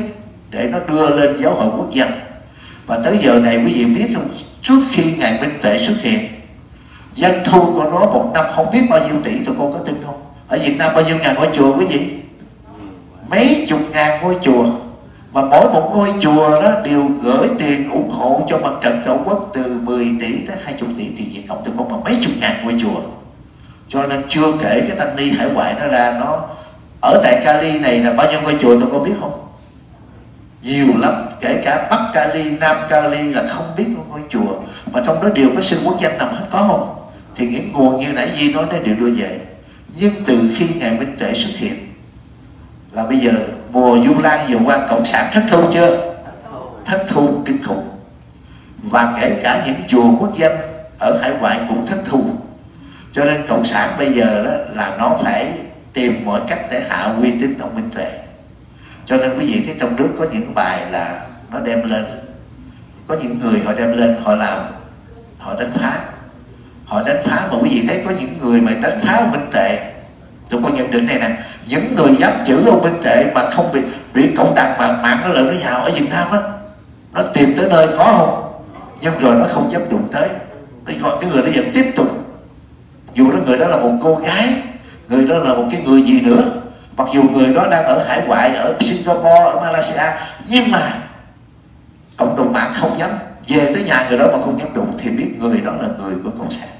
để nó đưa lên giáo hội quốc dân. Và tới giờ này quý vị biết không, trước khi Ngài Minh Tuệ xuất hiện, doanh thu của nó một năm không biết bao nhiêu tỷ, tụi con có tin không? Ở Việt Nam bao nhiêu ngàn ngôi chùa quý vị? Mấy chục ngàn ngôi chùa. Mà mỗi một ngôi chùa đó đều gửi tiền ủng hộ cho mặt trận Tổ quốc từ mười tỷ tới hai mươi tỷ tiền Việt Cộng, tụi con mà mấy chục ngàn ngôi chùa. Cho nên chưa kể cái tăng ni hải ngoại nó ra, nó ở tại Cali này là bao nhiêu ngôi chùa tụi con biết không? Nhiều lắm, kể cả Bắc Cali, Nam Cali là không biết ngôi chùa, mà trong đó đều có sư quốc danh nằm hết, có không? Thì những nguồn như nãy Di nói nó đều đưa về. Nhưng từ khi Ngài Minh Tuệ xuất hiện là bây giờ mùa Du Lan vừa qua, cộng sản thất thu chưa? Thất thu kinh khủng. Và kể cả những chùa quốc danh ở hải ngoại cũng thất thu. Cho nên cộng sản bây giờ đó là nó phải tìm mọi cách để hạ uy tín ông Minh Tuệ. Cho nên quý vị thấy trong nước có những bài là nó đem lên, có những người họ đem lên họ làm, họ đánh phá, họ đánh phá. Mà quý vị thấy có những người mà đánh phá ông Minh Tuệ, tôi có nhận định này nè, những người dám chửi ông Minh Tuệ mà không bị bị cộng đồng mạng mạng nó lợn nó nhào ở Việt Nam á, nó tìm tới nơi có không, nhưng rồi nó không dám đụng tới. Đấy, còn cái người đó vẫn tiếp tục, dù đó người đó là một cô gái, người đó là một cái người gì nữa, mặc dù người đó đang ở hải ngoại, ở Singapore, ở Malaysia, nhưng mà cộng đồng mạng không dám về tới nhà người đó mà không dám đụng, thì biết người đó là người của cộng sản.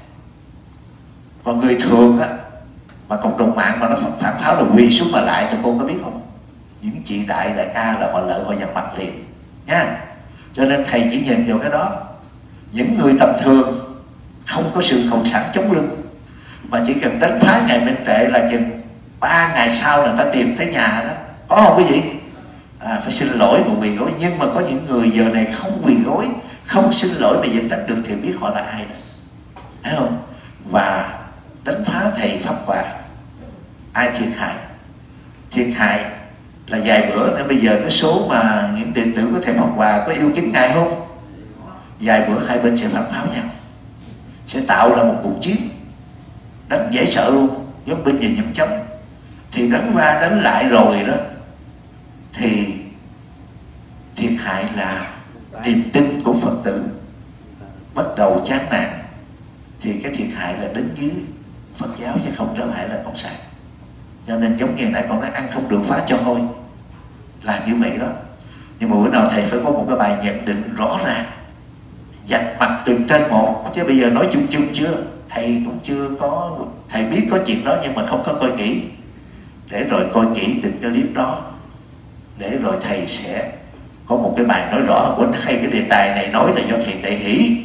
Còn người thường á, mà cộng đồng mạng mà nó phản pháo là quỳ xuống mà lại, thì cô có biết không? Những chị đại đại ca là họ lợi họ dằn mặt liền nha. Cho nên thầy chỉ nhìn vào cái đó. Những người tầm thường không có sự cộng sản chống lưng, mà chỉ cần đánh phá Ngài Minh Tuệ là chừng ba ngày sau là người ta tìm tới nhà đó, có không quý vị? À, phải xin lỗi mà quỳ gối. Nhưng mà có những người giờ này không quỳ gối, không xin lỗi mà vẫn đánh được, thì biết họ là ai đó, thấy không? Và đánh phá thầy Pháp Hòa, ai thiệt hại? Thiệt hại là vài bữa nữa, bây giờ cái số mà những đệ tử của thầy Pháp Hòa có yêu kính Ngài không? Vài bữa hai bên sẽ phản pháo nhau, sẽ tạo ra một cuộc chiến đánh dễ sợ luôn, giống binh và nhậm chống. Thì đánh qua đánh lại rồi đó, thì thiệt hại là niềm tin của Phật tử bắt đầu chán nản, thì cái thiệt hại là đến dưới Phật giáo chứ không phải là cộng sản. Cho nên giống như nãy con nói ăn không được phá cho hôi, là như vậy đó. Nhưng mà bữa nào thầy phải có một cái bài nhận định rõ ràng, dạch mặt từng trên một, chứ bây giờ nói chung chung chưa, thầy cũng chưa có, thầy biết có chuyện đó nhưng mà không có coi kỹ, để rồi coi kỹ từng cái clip đó, để rồi thầy sẽ có một cái bài nói rõ. Quên hay cái đề tài này nói là do thầy Tệ Hỷ,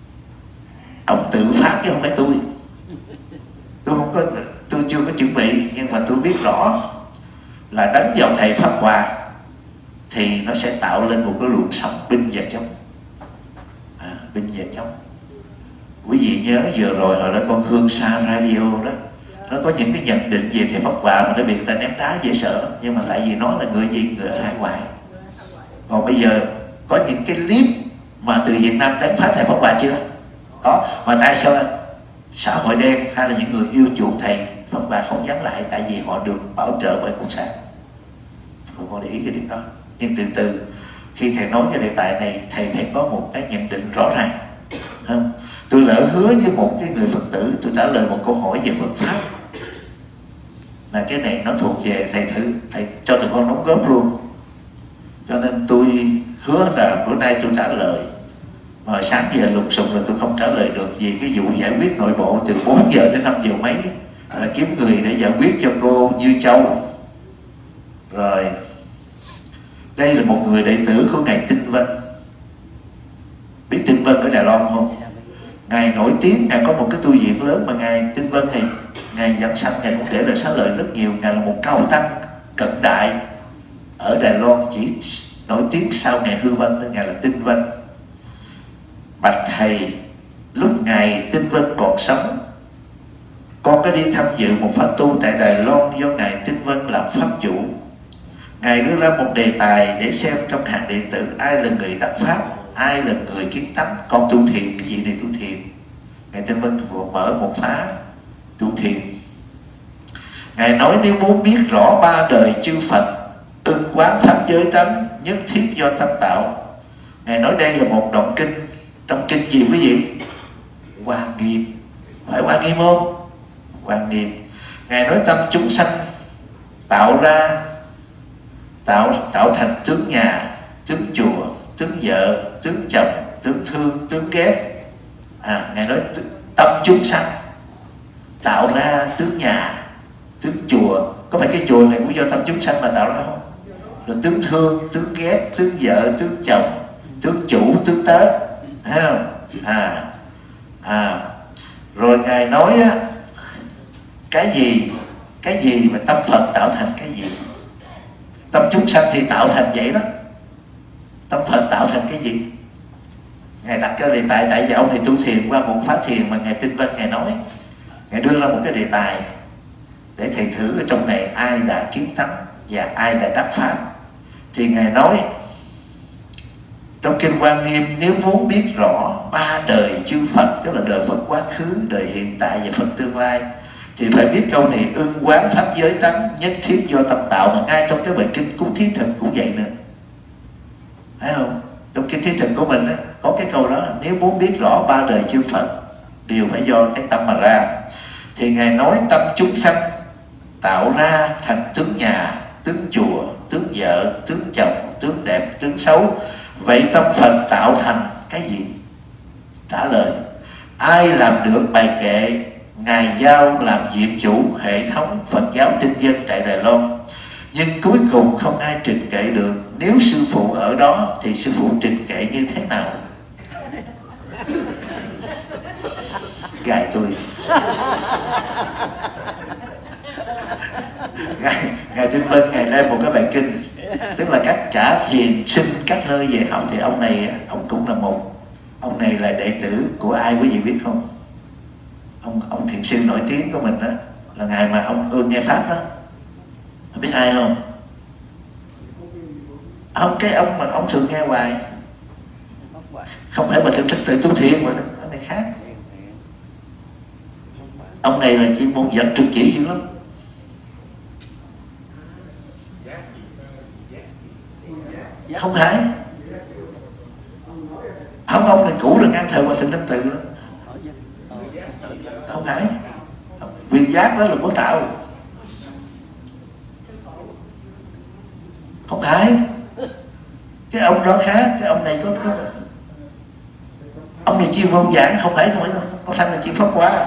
ông tự phát chứ không phải tôi. Tôi không có, tôi chưa có chuẩn bị, nhưng mà tôi biết rõ là đánh vào thầy Pháp Hòa thì nó sẽ tạo lên một cái luồng sóng binh và chống. À, binh và chống. Quý vị nhớ vừa rồi hồi đó con Hương Sa Radio đó, nó có những cái nhận định về thầy Pháp Hòa mà nó bị người ta ném đá dễ sợ lắm. Nhưng mà tại vì nó là người gì, người ở hải ngoại. Còn bây giờ có những cái clip mà từ Việt Nam đánh phá thầy Pháp Hòa chưa? Có. Mà tại sao xã hội đen hay là những người yêu chuộng thầy Pháp Hòa không dám lại? Tại vì họ được bảo trợ bởi cộng sản. Tôi có để ý cái điểm đó. Nhưng từ từ khi thầy nói cái đề tài này, thầy phải có một cái nhận định rõ ràng. Không? Tôi lỡ hứa với một cái người Phật tử, tôi trả lời một câu hỏi về Phật Pháp, là cái này nó thuộc về thầy thử, thầy cho tụi con đóng góp luôn. Cho nên tôi hứa là bữa nay tôi trả lời. Mà sáng giờ lục sục là tôi không trả lời được, vì cái vụ giải quyết nội bộ từ bốn giờ tới năm giờ mấy là kiếm người để giải quyết cho cô Như Châu. Rồi đây là một người đệ tử của Ngài Tinh Vân. Biết Tinh Vân ở Đài Loan không? Ngài nổi tiếng, Ngài có một cái tu viện lớn, mà Ngài Tinh Vân này, Ngài giảng sanh, Ngài cũng để lại xá lợi rất nhiều. Ngài là một cao tăng cận đại ở Đài Loan, chỉ nổi tiếng sau Ngài Hư Vân nên Ngài là Tinh Vân. Bạch thầy, lúc Ngài Tinh Vân còn sống, con có đi tham dự một pháp tu tại Đài Loan do Ngài Tinh Vân làm pháp chủ. Ngài đưa ra một đề tài để xem trong hàng đệ tử ai là người đắc pháp, ai là người kiến tánh. Con tu thiền, cái gì này tu thiền. Ngài Tinh Vân vừa mở một phá tu thiền. Ngài nói nếu muốn biết rõ ba đời chư Phật ưng quán pháp giới tánh, nhất thiết do tâm tạo. Ngài nói đây là một đoạn kinh. Trong kinh gì quý vị? Hoa Nghiêm. Phải Hoa Nghiêm không? Hoa Nghiêm. Ngài nói tâm chúng sanh tạo ra, tạo tạo thành tướng nhà, tướng chùa, tướng vợ, tướng chồng, tướng thương, tướng ghét. À, Ngài nói tâm chúng sanh tạo ra tướng nhà, tướng chùa. Có phải cái chùa này cũng do tâm chúng sanh mà tạo ra không? Rồi tướng thương, tướng ghét, tướng vợ, tướng chồng, tướng chủ, tướng tớ, thấy không? À, à. Rồi Ngài nói á, cái gì, cái gì mà tâm Phật tạo thành cái gì? Tâm chúng sanh thì tạo thành vậy đó. Tâm Phật tạo thành cái gì? Ngài đặt cái đề tài, tại vì ông này tu thiền qua một khóa thiền mà Ngài Tinh Vân Ngài nói, Ngài đưa ra một cái đề tài để thầy thử ở trong này ai đã kiến tánh và ai đã đắc pháp. Thì Ngài nói trong kinh Hoa Nghiêm, nếu muốn biết rõ ba đời chư Phật, tức là đời Phật quá khứ, đời hiện tại và Phật tương lai, thì phải biết câu này ưng quán pháp giới tánh, nhất thiết do tâm tạo. Mà ngay trong cái bài kinh Cúng Thí Thực cũng vậy nữa, thấy không? Trong kinh Thí Thực của mình á, có cái câu đó, nếu muốn biết rõ ba đời chư Phật đều phải do cái tâm mà ra. Thì Ngài nói tâm chúng sanh tạo ra thành tướng nhà, tướng chùa, tướng vợ, tướng chồng, tướng đẹp, tướng xấu. Vậy tâm Phật tạo thành cái gì? Trả lời, ai làm được bài kệ Ngài giao làm viện chủ hệ thống Phật giáo tinh dân tại Đài Loan, nhưng cuối cùng không ai trình kệ được. Nếu sư phụ ở đó thì sư phụ trình kệ như thế nào? Gài tôi. Ngài, Ngài Tinh Vân Ngài lên một cái bài kinh, tức là các cả thiền sinh các nơi về học. Thì ông này, ông cũng là một, ông này là đệ tử của ai quý vị biết không? Ông ông thiền sư nổi tiếng của mình đó, là ngài mà ông ưa nghe pháp đó, biết ai không? Ông cái ông mà ông thường nghe hoài, không phải mà tự thích tự tu thiền, mà ông này khác. Ông này là chỉ một vật trực chỉ dữ lắm. Không phải. Không, ông này cũ đừng ăn thờ Hòa Thượng Đăng Từ đó. Không phải. Vì giác đó là của tạo. Không phải. Cái ông đó khác, cái ông này có, có ông này chuyên môn giảng, không phải, không phải có thanh là chuyên pháp quá.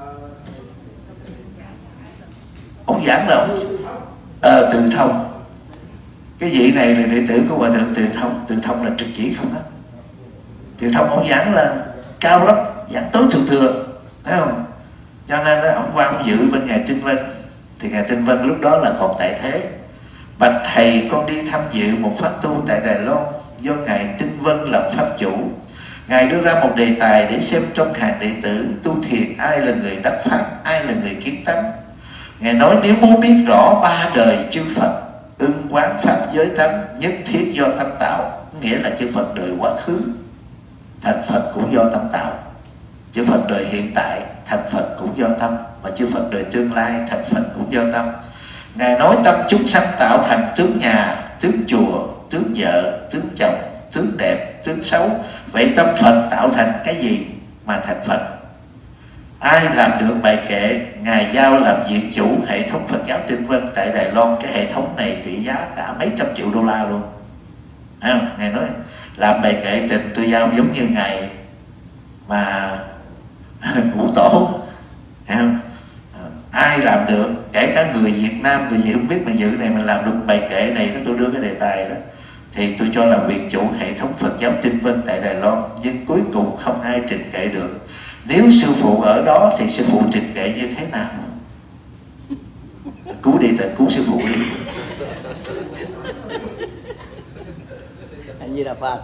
Ông giảng là ông ờ, Từ Thông. Cái vị này là đệ tử của Hòa Thượng Từ Thông. Từ Thông là trực chỉ không đó. Từ Thông ông giảng là cao lắm, giảng tối thượng thừa, thấy không? Cho nên đó, ông qua ông dự bên Ngài Tinh Vân. Thì Ngài Tinh Vân lúc đó là còn tại thế. Bạch thầy, con đi tham dự một pháp tu tại Đài Loan do Ngài Tinh Vân làm pháp chủ. Ngài đưa ra một đề tài để xem trong hàng đệ tử tu thiền ai là người đắc pháp, ai là người kiến tánh. Ngài nói nếu muốn biết rõ ba đời chư Phật ưng quán pháp giới tánh, nhất thiết do tâm tạo. Nghĩa là chư Phật đời quá khứ thành Phật cũng do tâm tạo, chư Phật đời hiện tại thành Phật cũng do tâm, mà chư Phật đời tương lai thành Phật cũng do tâm. Ngài nói tâm chúng sanh tạo thành tướng nhà, tướng chùa, tướng vợ, tướng chồng, tướng đẹp, tướng xấu. Vậy tâm Phật tạo thành cái gì mà thành Phật? Ai làm được bài kệ Ngài giao làm viện chủ hệ thống Phật giáo Tinh Vân tại Đài Loan? Cái hệ thống này trị giá cả mấy trăm triệu đô la luôn. Thấy không? Ngài nói làm bài kệ trình tôi giao giống như Ngài mà ngũ tổ. Thấy không? Ai làm được, kể cả người Việt Nam, người gì không biết mà dự này mình làm được bài kệ này, đó tôi đưa cái đề tài đó, thì tôi cho làm viện chủ hệ thống Phật giáo Tinh Vân tại Đài Loan, nhưng cuối cùng không ai trình kệ được. Nếu sư phụ ở đó thì sư phụ trình kệ như thế nào? Cứu đi, tự cứu sư phụ đi. Anh Di Đà Phật.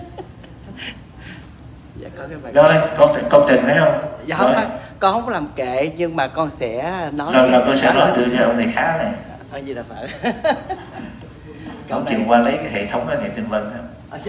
Dạ, có cái bài... Rồi, con, con trình phải không? Dạ không, con không có làm kệ, nhưng mà con sẽ nói. Rồi, rồi con sẽ nói đưa cho ông này khá này. Anh Di Đà Phật. Ông chịu qua lấy cái hệ thống của Ngài Tinh Vân không?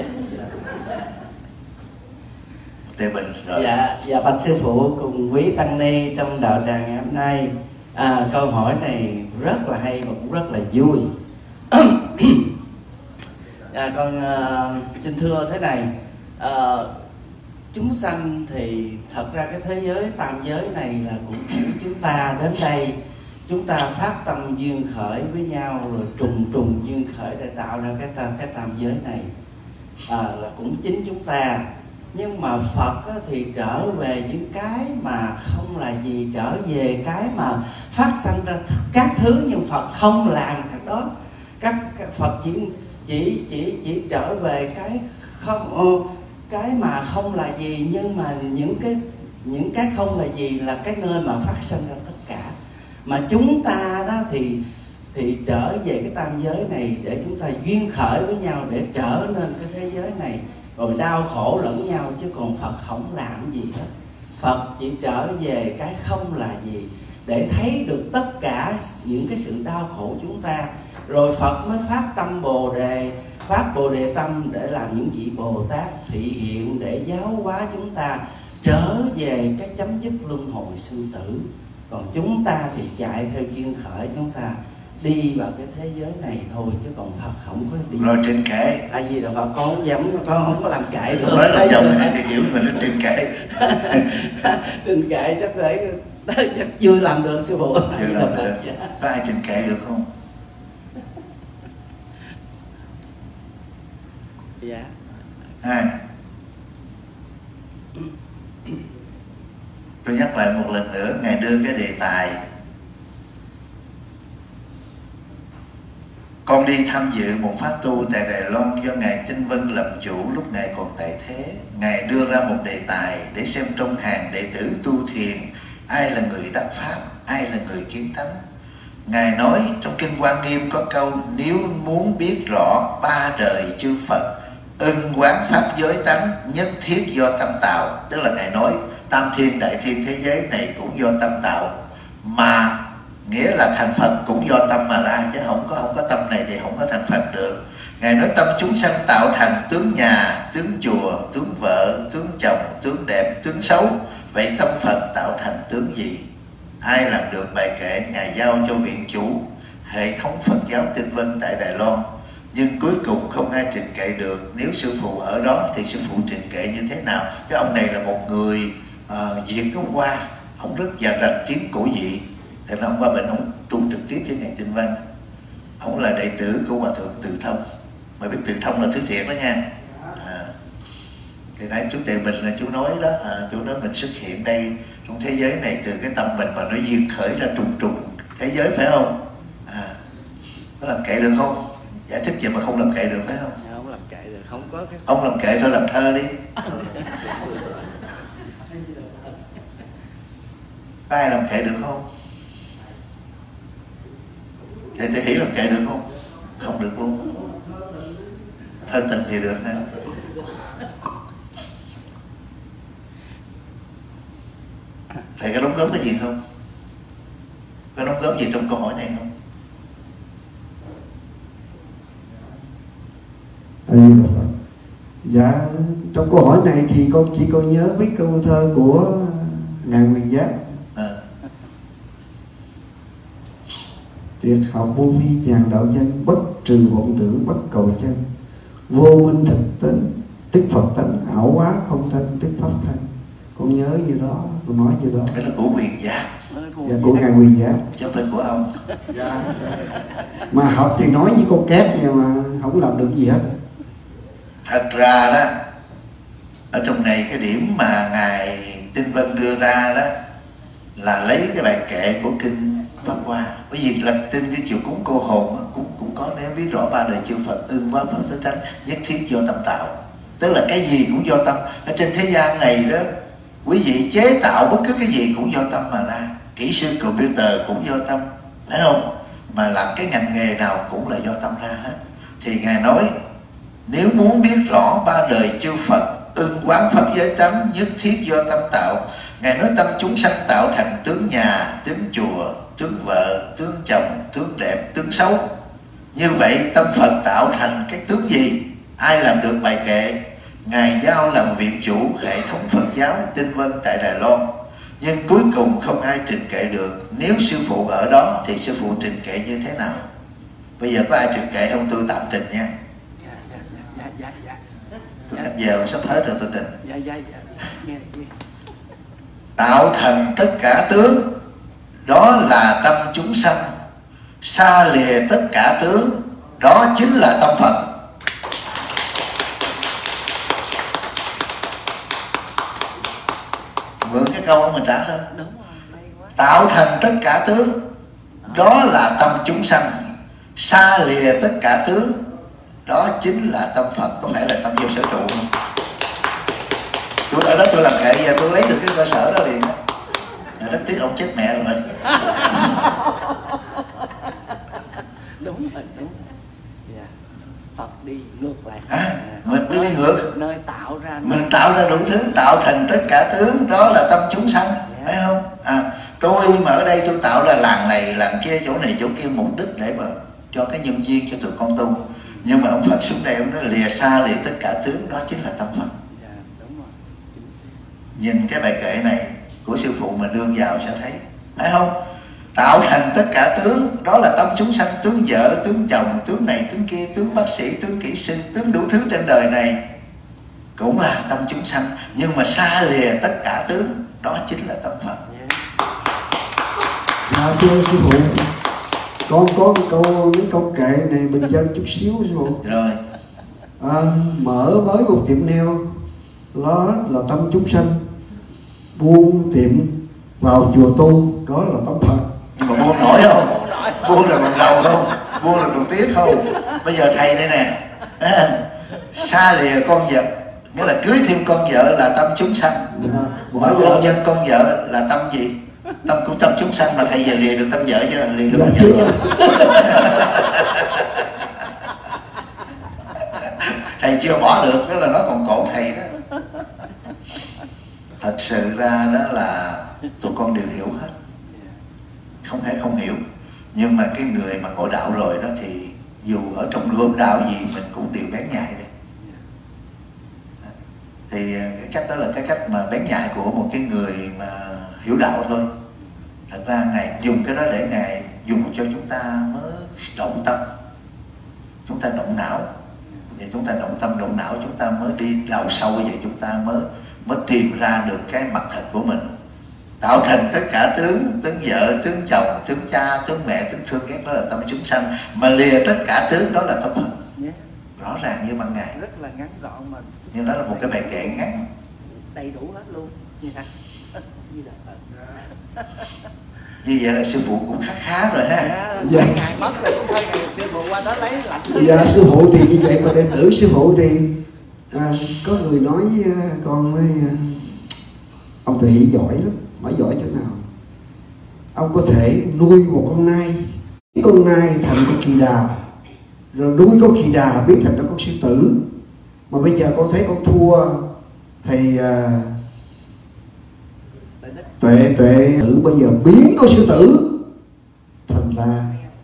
Tề Bình rồi. Dạ, dạ bạch sư phụ cùng quý tăng ni trong đạo tràng ngày hôm nay. À, câu hỏi này rất là hay và cũng rất là vui. À, con uh, xin thưa thế này, uh, chúng sanh thì thật ra cái thế giới tam giới này là cũng của chúng ta. Đến đây chúng ta phát tâm duyên khởi với nhau, rồi trùng trùng duyên khởi để tạo ra cái tam, cái tam giới này, à, là cũng chính chúng ta. Nhưng mà Phật á, thì trở về những cái mà không là gì, trở về cái mà phát sanh ra các thứ, nhưng Phật không làm các đó. Các, các Phật chỉ chỉ chỉ chỉ trở về cái không, cái mà không là gì, nhưng mà những cái những cái không là gì là cái nơi mà phát sinh ra tất cả. Mà chúng ta đó thì thì trở về cái tam giới này để chúng ta duyên khởi với nhau, để trở nên cái thế giới này, rồi đau khổ lẫn nhau, chứ còn Phật không làm gì hết. Phật chỉ trở về cái không là gì để thấy được tất cả những cái sự đau khổ chúng ta, rồi Phật mới phát tâm Bồ Đề, phát Bồ Đề tâm để làm những vị Bồ Tát thị hiện, để giáo hóa chúng ta trở về cái chấm dứt luân hồi sinh tử. Còn chúng ta thì chạy theo duyên khởi, chúng ta đi vào cái thế giới này thôi, chứ còn Phật không có đi. Rồi trên kệ. Ai gì là Phật, con không dám, con không có làm kệ được. Nói là dòng hay thì hiểu mình lên trên kệ. Trên kệ chắc để chắc chưa làm được sư phụ. Chưa làm được. Có ai trên kệ được không? Dạ. Ai? Tôi nhắc lại một lần nữa, Ngài đưa cái đề tài. Con đi tham dự một pháp tu tại Đài Loan do Ngài Tinh Vân làm chủ lúc Ngài còn tại thế. Ngài đưa ra một đề tài để xem trong hàng đệ tử tu thiền ai là người đắc pháp, ai là người kiến tánh. Ngài nói trong Kinh Hoa Nghiêm có câu: nếu muốn biết rõ ba đời chư Phật ưng quán pháp giới tánh, nhất thiết do tâm tạo. Tức là Ngài nói tam thiên đại thiên thế giới này cũng do tâm tạo, mà nghĩa là thành Phật cũng do tâm mà ra, chứ không có không có tâm này thì không có thành Phật được. Ngài nói tâm chúng sanh tạo thành tướng nhà, tướng chùa, tướng vợ, tướng chồng, tướng đẹp, tướng xấu. Vậy tâm Phật tạo thành tướng gì? Ai làm được bài kệ? Ngài giao cho viện chủ hệ thống Phật giáo Tinh Vân tại Đài Loan. Nhưng cuối cùng không ai trình kệ được. Nếu sư phụ ở đó thì sư phụ trình kệ như thế nào? Cái ông này là một người uh, Việt Trung Hoa, ông rất già rạch tiếng cổ dị. Thì ông qua bên ông tu trực tiếp với Ngài Tinh Vân. Ông là đệ tử của Hòa Thượng Từ Thông. Mà biết Từ Thông là thứ thiện đó nha. À, thì nãy chú Tề Bình là chú nói đó, à, chú nói mình xuất hiện đây trong thế giới này từ cái tâm mình mà nó duyên khởi ra trùng trùng thế giới, phải không? À, có làm kệ được không? Giải thích gì mà không làm kệ được, phải không? Dạ, không làm kệ được, không có cái... Ông làm kệ thôi, làm thơ đi. Có ai làm kệ được không? Thì tôi hiểu làm kệ được không? Không được luôn. Thơ tình thì được ha. Thầy có đóng góp cái gì không? Có đóng góp gì trong câu hỏi này không? Dạ, trong câu hỏi này thì con chỉ có nhớ biết câu thơ của Ngài Quyền Giác. À. Tuyệt học vô vi nhàn đạo chân, bất trừ vọng tưởng bất cầu chân, vô minh thực tính tức Phật tánh, ảo hóa không thân tức pháp thân. Con nhớ gì đó, con nói gì đó. Cái là của Quyền Giác. Dạ, của Ngài Quyền Giác, chứ không phải của ông. Dạ. Mà học thì nói với con kép vậy mà không làm được gì hết. Thật ra đó, ở trong này cái điểm mà Ngài Tinh Vân đưa ra đó là lấy cái bài kệ của Kinh Pháp Hoa. Bởi vì là tin cái chiều cúng cô hồn cũng cũng có nếu biết rõ ba đời chư Phật ưng quán pháp giới tánh, nhất thiết do tâm tạo. Tức là cái gì cũng do tâm. Ở trên thế gian này đó, quý vị chế tạo bất cứ cái gì cũng do tâm mà ra. Kỹ sư computer cũng do tâm, phải không? Mà làm cái ngành nghề nào cũng là do tâm ra hết. Thì Ngài nói nếu muốn biết rõ ba đời chư Phật ưng quán pháp giới tánh, nhất thiết do tâm tạo. Ngài nói tâm chúng sanh tạo thành tướng nhà, tướng chùa, tướng vợ, tướng chồng, tướng đẹp, tướng xấu. Như vậy tâm Phật tạo thành cái tướng gì? Ai làm được bài kệ? Ngài giao làm viện chủ hệ thống Phật giáo Tinh Vân tại Đài Loan. Nhưng cuối cùng không ai trình kệ được. Nếu sư phụ ở đó thì sư phụ trình kệ như thế nào? Bây giờ có ai trình kệ không? Tôi tạm trình nha. Dạ, dạ, dạ, dạ, dạ. Tôi cách giờ sắp hết rồi tôi trình. Dạ, dạ, dạ. Nghe, nghe. Tạo thành tất cả tướng, đó là tâm chúng sanh. Xa lìa tất cả tướng, đó chính là tâm Phật. Mượn cái câu của mình trả thôi. Tạo thành tất cả tướng, đó là tâm chúng sanh. Xa lìa tất cả tướng, đó chính là tâm Phật. Có phải là tâm vô sở trụ không? Tôi ở đó tôi làm kệ và tôi lấy được cái cơ sở đó liền. Rất tiếc ông chết mẹ rồi. Đúng rồi, đúng. Dạ. Phật đi ngược lại. À, mình cứ đi ngược. Nơi tạo ra. Mình tạo ra đủ thứ, tạo thành tất cả tướng, đó là tâm chúng sanh. Dạ. Thấy không? À, tôi mà ở đây tôi tạo ra làng này, làng kia, chỗ này, chỗ kia, mục đích để mà cho cái nhân duyên cho tụi con tu. Nhưng mà ông Phật xuống đây ông nói lìa xa lìa tất cả tướng, đó chính là tâm Phật. Dạ, đúng rồi. Nhìn cái bài kệ này của sư phụ mà đương vào sẽ thấy, phải không? Tạo thành tất cả tướng, đó là tâm chúng sanh. Tướng vợ, tướng chồng, tướng này, tướng kia, tướng bác sĩ, tướng kỹ sư, tướng đủ thứ trên đời này cũng là tâm chúng sanh. Nhưng mà xa lìa tất cả tướng, đó chính là tâm Phật. Dạ thưa sư phụ, con có cái câu mấy câu kệ này bình dân chút xíu sư phụ. Rồi. À, mở mới một tiệm nail, đó là tâm chúng sanh. Buông tiệm vào chùa tu, đó là tâm Phật. Nhưng mà buông nổi không? Buông là còn đầu không? Buông là còn tiếc không? Bây giờ thầy đây nè, à, xa lìa con vợ, nghĩa là cưới thêm con vợ là tâm chúng sanh. Dạ. Mà hôn nhân con vợ là tâm gì? Tâm cũng tâm chúng sanh. Mà thầy về lìa được tâm vợ chứ, lìa được Dạ, tâm vợ. Thầy chưa bỏ được, đó là nó còn cột thầy đó. Thật sự ra đó là tụi con đều hiểu hết, không thể không hiểu. Nhưng mà cái người mà ngộ đạo rồi đó thì dù ở trong gươm đạo gì mình cũng đều bén nhạy đấy. Thì cái cách đó là cái cách mà bén nhạy của một cái người mà hiểu đạo thôi. Thật ra Ngài dùng cái đó để Ngài dùng cho chúng ta mới động tâm, chúng ta động não. Và chúng ta động tâm động não chúng ta mới đi đào sâu, vậy chúng ta mới mới tìm ra được cái mặt thật của mình. Tạo thành tất cả tướng, tướng vợ, tướng chồng, tướng cha, tướng mẹ, tướng thương ghét, đó là tâm chúng sanh. Mà lìa tất cả tướng, đó là tâm Phật. Yeah. Rõ ràng như ban ngày. Rất là ngắn gọn mà. Nhưng đó là một cái bài kệ ngắn, đầy đủ hết luôn. Yeah. như vậy là sư phụ cũng khá khá rồi ha. Dạ. Ngày mất rồi cũng thôi, ngày sư phụ qua đó lấy lại. Dạ sư phụ thì như vậy mà đệ tử sư phụ thì à, có người nói à, con với à, ông Thị giỏi lắm, mà giỏi chỗ nào? Ông có thể nuôi một con nai, con nai thành con kỳ đà, rồi nuôi con kỳ đà biến thành nó con sư tử. Mà bây giờ con thấy con thua thầy à, tuệ tuệ tử, bây giờ biến con sư tử thành ra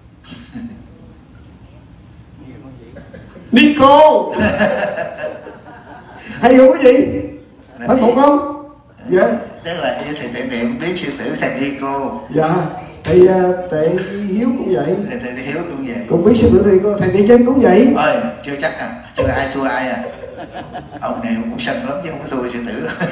Nico. Hay không quý vị? Phải phục không? Dạ. Tức là thầy Tệ Niệm biến sư tử thành Nico. Dạ. Thầy Tệ Hiếu cũng vậy. Thầy Tệ Hiếu cũng vậy. Còn biến sư tử thì thầy Tệ Chân cũng vậy. Ơi, chưa chắc à, chưa ai thua ai à. Ông này cũng sân lắm chứ không có thua sư tử đâu.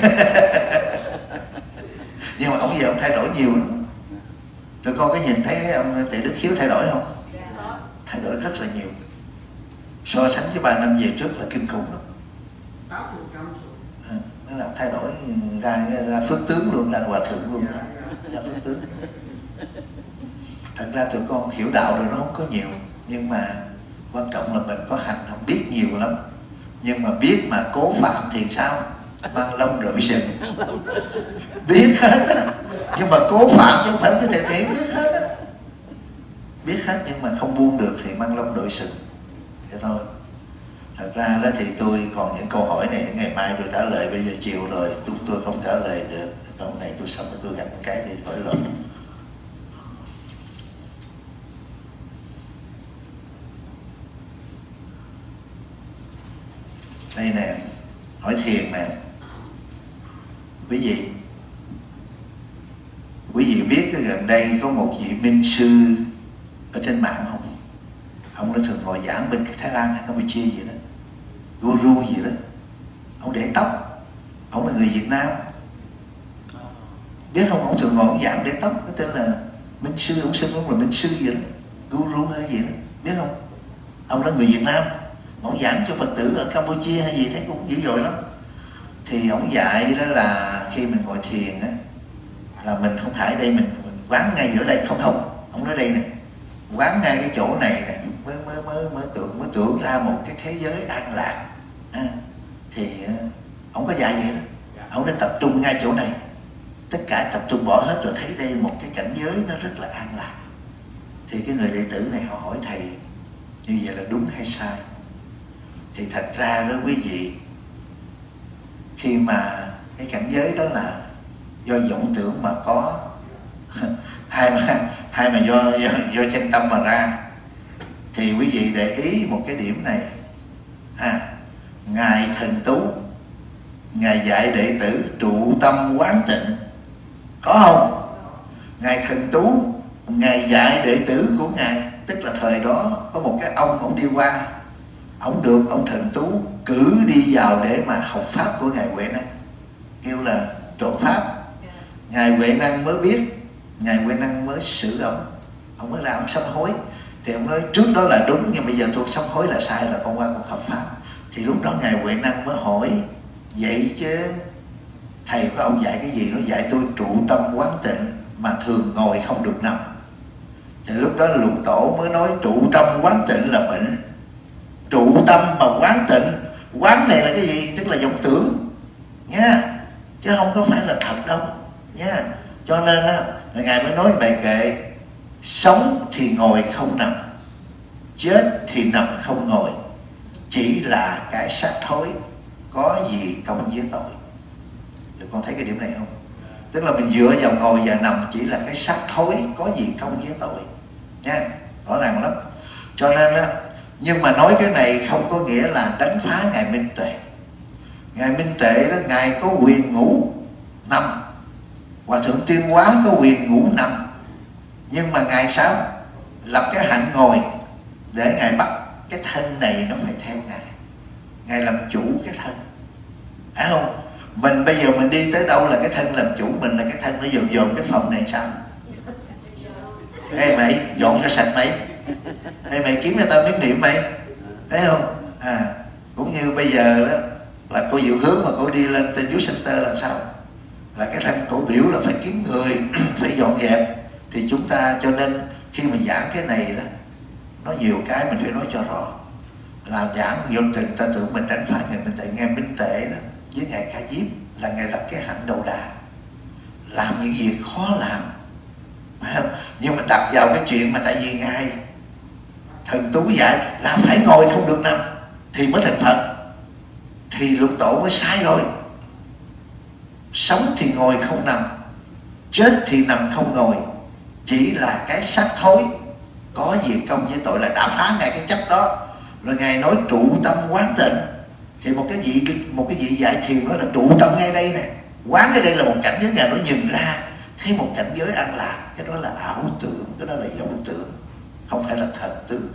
Nhưng mà ông giờ ông thay đổi nhiều lắm. Tụi con có nhìn thấy ông Tệ Đức Hiếu thay đổi không? Thay đổi rất là nhiều. So sánh với ba năm về trước là kinh khủng lắm. À, nó làm thay đổi ra, ra phước tướng luôn, là hòa thượng luôn. Ra phước tướng. Thật ra tụi con hiểu đạo rồi nó không có nhiều. Nhưng mà quan trọng là mình có hành không, biết nhiều lắm. Nhưng mà biết mà cố phạm thì sao? Mang lông đội sừng. Biết hết á, nhưng mà cố phạm chứ không phải cái thể thể biết hết á. Biết hết nhưng mà không buông được thì mang lông đội sừng. Thế thôi. Thật ra đó thì tôi còn những câu hỏi này ngày mai tôi trả lời, bây giờ chiều rồi tôi, tôi không trả lời được. Câu này tôi xong rồi tôi gạch cái để hỏi lộn. Đây nè, hỏi thiền nè. Quý vị Quý vị biết gần đây có một vị minh sư ở trên mạng không? ông đã thường ngồi giảng bên Thái Lan hay Campuchia gì đó, guru gì đó, ông để tóc, ông là người Việt Nam, biết không? Ông thường ngồi ông giảng để tóc, cái tên là Minh Sư, ông xưng ông là Minh Sư gì đó, guru hay gì đó, biết không? Ông là người Việt Nam, ông giảng cho Phật tử ở Campuchia hay gì thấy cũng dữ dội lắm. Thì ông dạy đó là khi mình ngồi thiền á, là mình không phải đây mình, mình quán ngay giữa đây, không không, ông nói đây nè, quán ngay cái chỗ này nè, mới mới mới mới tưởng mới tưởng ra một cái thế giới an lạc. À, thì ông có dạy vậy đó, ông đã tập trung ngay chỗ này, tất cả tập trung bỏ hết rồi thấy đây một cái cảnh giới nó rất là an lạc. Thì cái người đệ tử này họ hỏi thầy như vậy là đúng hay sai? Thì thật ra đó quý vị, khi mà cái cảnh giới đó là do vọng tưởng mà có, hay mà hay mà do do, do chân tâm mà ra, thì quý vị để ý một cái điểm này. À, ngài Thần Tú, ngài dạy đệ tử trụ tâm quán tịnh, có không? Ngài Thần Tú, ngài dạy đệ tử của ngài, tức là thời đó có một cái ông ông đi qua, ông được ông Thần Tú cử đi vào để mà học pháp của ngài Huệ Năng, kêu là trộn pháp. Ngài Huệ Năng mới biết, ngài Huệ Năng mới xử ông, ông mới ra ông sám hối. Thì ông nói trước đó là đúng, nhưng bây giờ tôi sám hối là sai, là con qua con học pháp. Thì lúc đó ngài Huệ Năng mới hỏi vậy chứ thầy của ông dạy cái gì? Nó dạy tôi trụ tâm quán tịnh mà thường ngồi không được nằm. Thì lúc đó Lục Tổ mới nói trụ tâm quán tịnh là bệnh, trụ tâm mà quán tịnh, quán này là cái gì? Tức là vọng tưởng nha, chứ không có phải là thật đâu nha. Cho nên á, là ngài mới nói bài kệ: sống thì ngồi không nằm, chết thì nằm không ngồi, chỉ là cái xác thối, có gì công với tội. Tụi con thấy cái điểm này không? Tức là mình dựa vào ngồi và nằm chỉ là cái xác thối, có gì công với tội nha, rõ ràng lắm. Cho nên á, nhưng mà nói cái này không có nghĩa là đánh phá ngài Minh Tuệ. Ngài Minh Tuệ đó, ngài có quyền ngủ nằm, Hòa Thượng Tuyên Hóa có quyền ngủ nằm, nhưng mà ngài sao? Lập cái hạnh ngồi để ngài bắt cái thân này nó phải theo ngài, ngài làm chủ cái thân, phải không? Mình bây giờ mình đi tới đâu là cái thân làm chủ mình, là cái thân nó dồn dồn cái phòng này sao? Ê mày dọn cho sạch mày, ê mày kiếm cho tao miếng niệm mày, thấy không? À, cũng như bây giờ đó là cô Diệu Hướng mà cô đi lên trên Youth Center là sao? Là cái thân cổ biểu là phải kiếm người phải dọn dẹp. Thì chúng ta cho nên khi mà giảng cái này đó, nó nhiều cái mình phải nói cho rõ. Là giảng vô tình ta tưởng mình đánh phá ngài Minh Tuệ. Ngài Minh Tuệ đó với ngài Ca Diếp là ngài lập cái hạnh đầu đà, làm những việc khó làm, phải không? Nhưng mà đặt vào cái chuyện mà tại vì ngài Thần Tú dạy là phải ngồi không được nằm thì mới thành Phật, thì Lục Tổ mới sai rồi. Sống thì ngồi không nằm, chết thì nằm không ngồi, chỉ là cái xác thối, có gì công với tội, là đã phá ngài cái chấp đó. Rồi ngài nói trụ tâm quán tịnh, thì một cái vị một cái vị dạy thiền đó là trụ tâm ngay đây nè, quán cái đây là một cảnh giới. Ngài nó nhìn ra thấy một cảnh giới an lạc, cái đó là ảo tưởng, cái đó là vọng tưởng, không phải là thật tướng.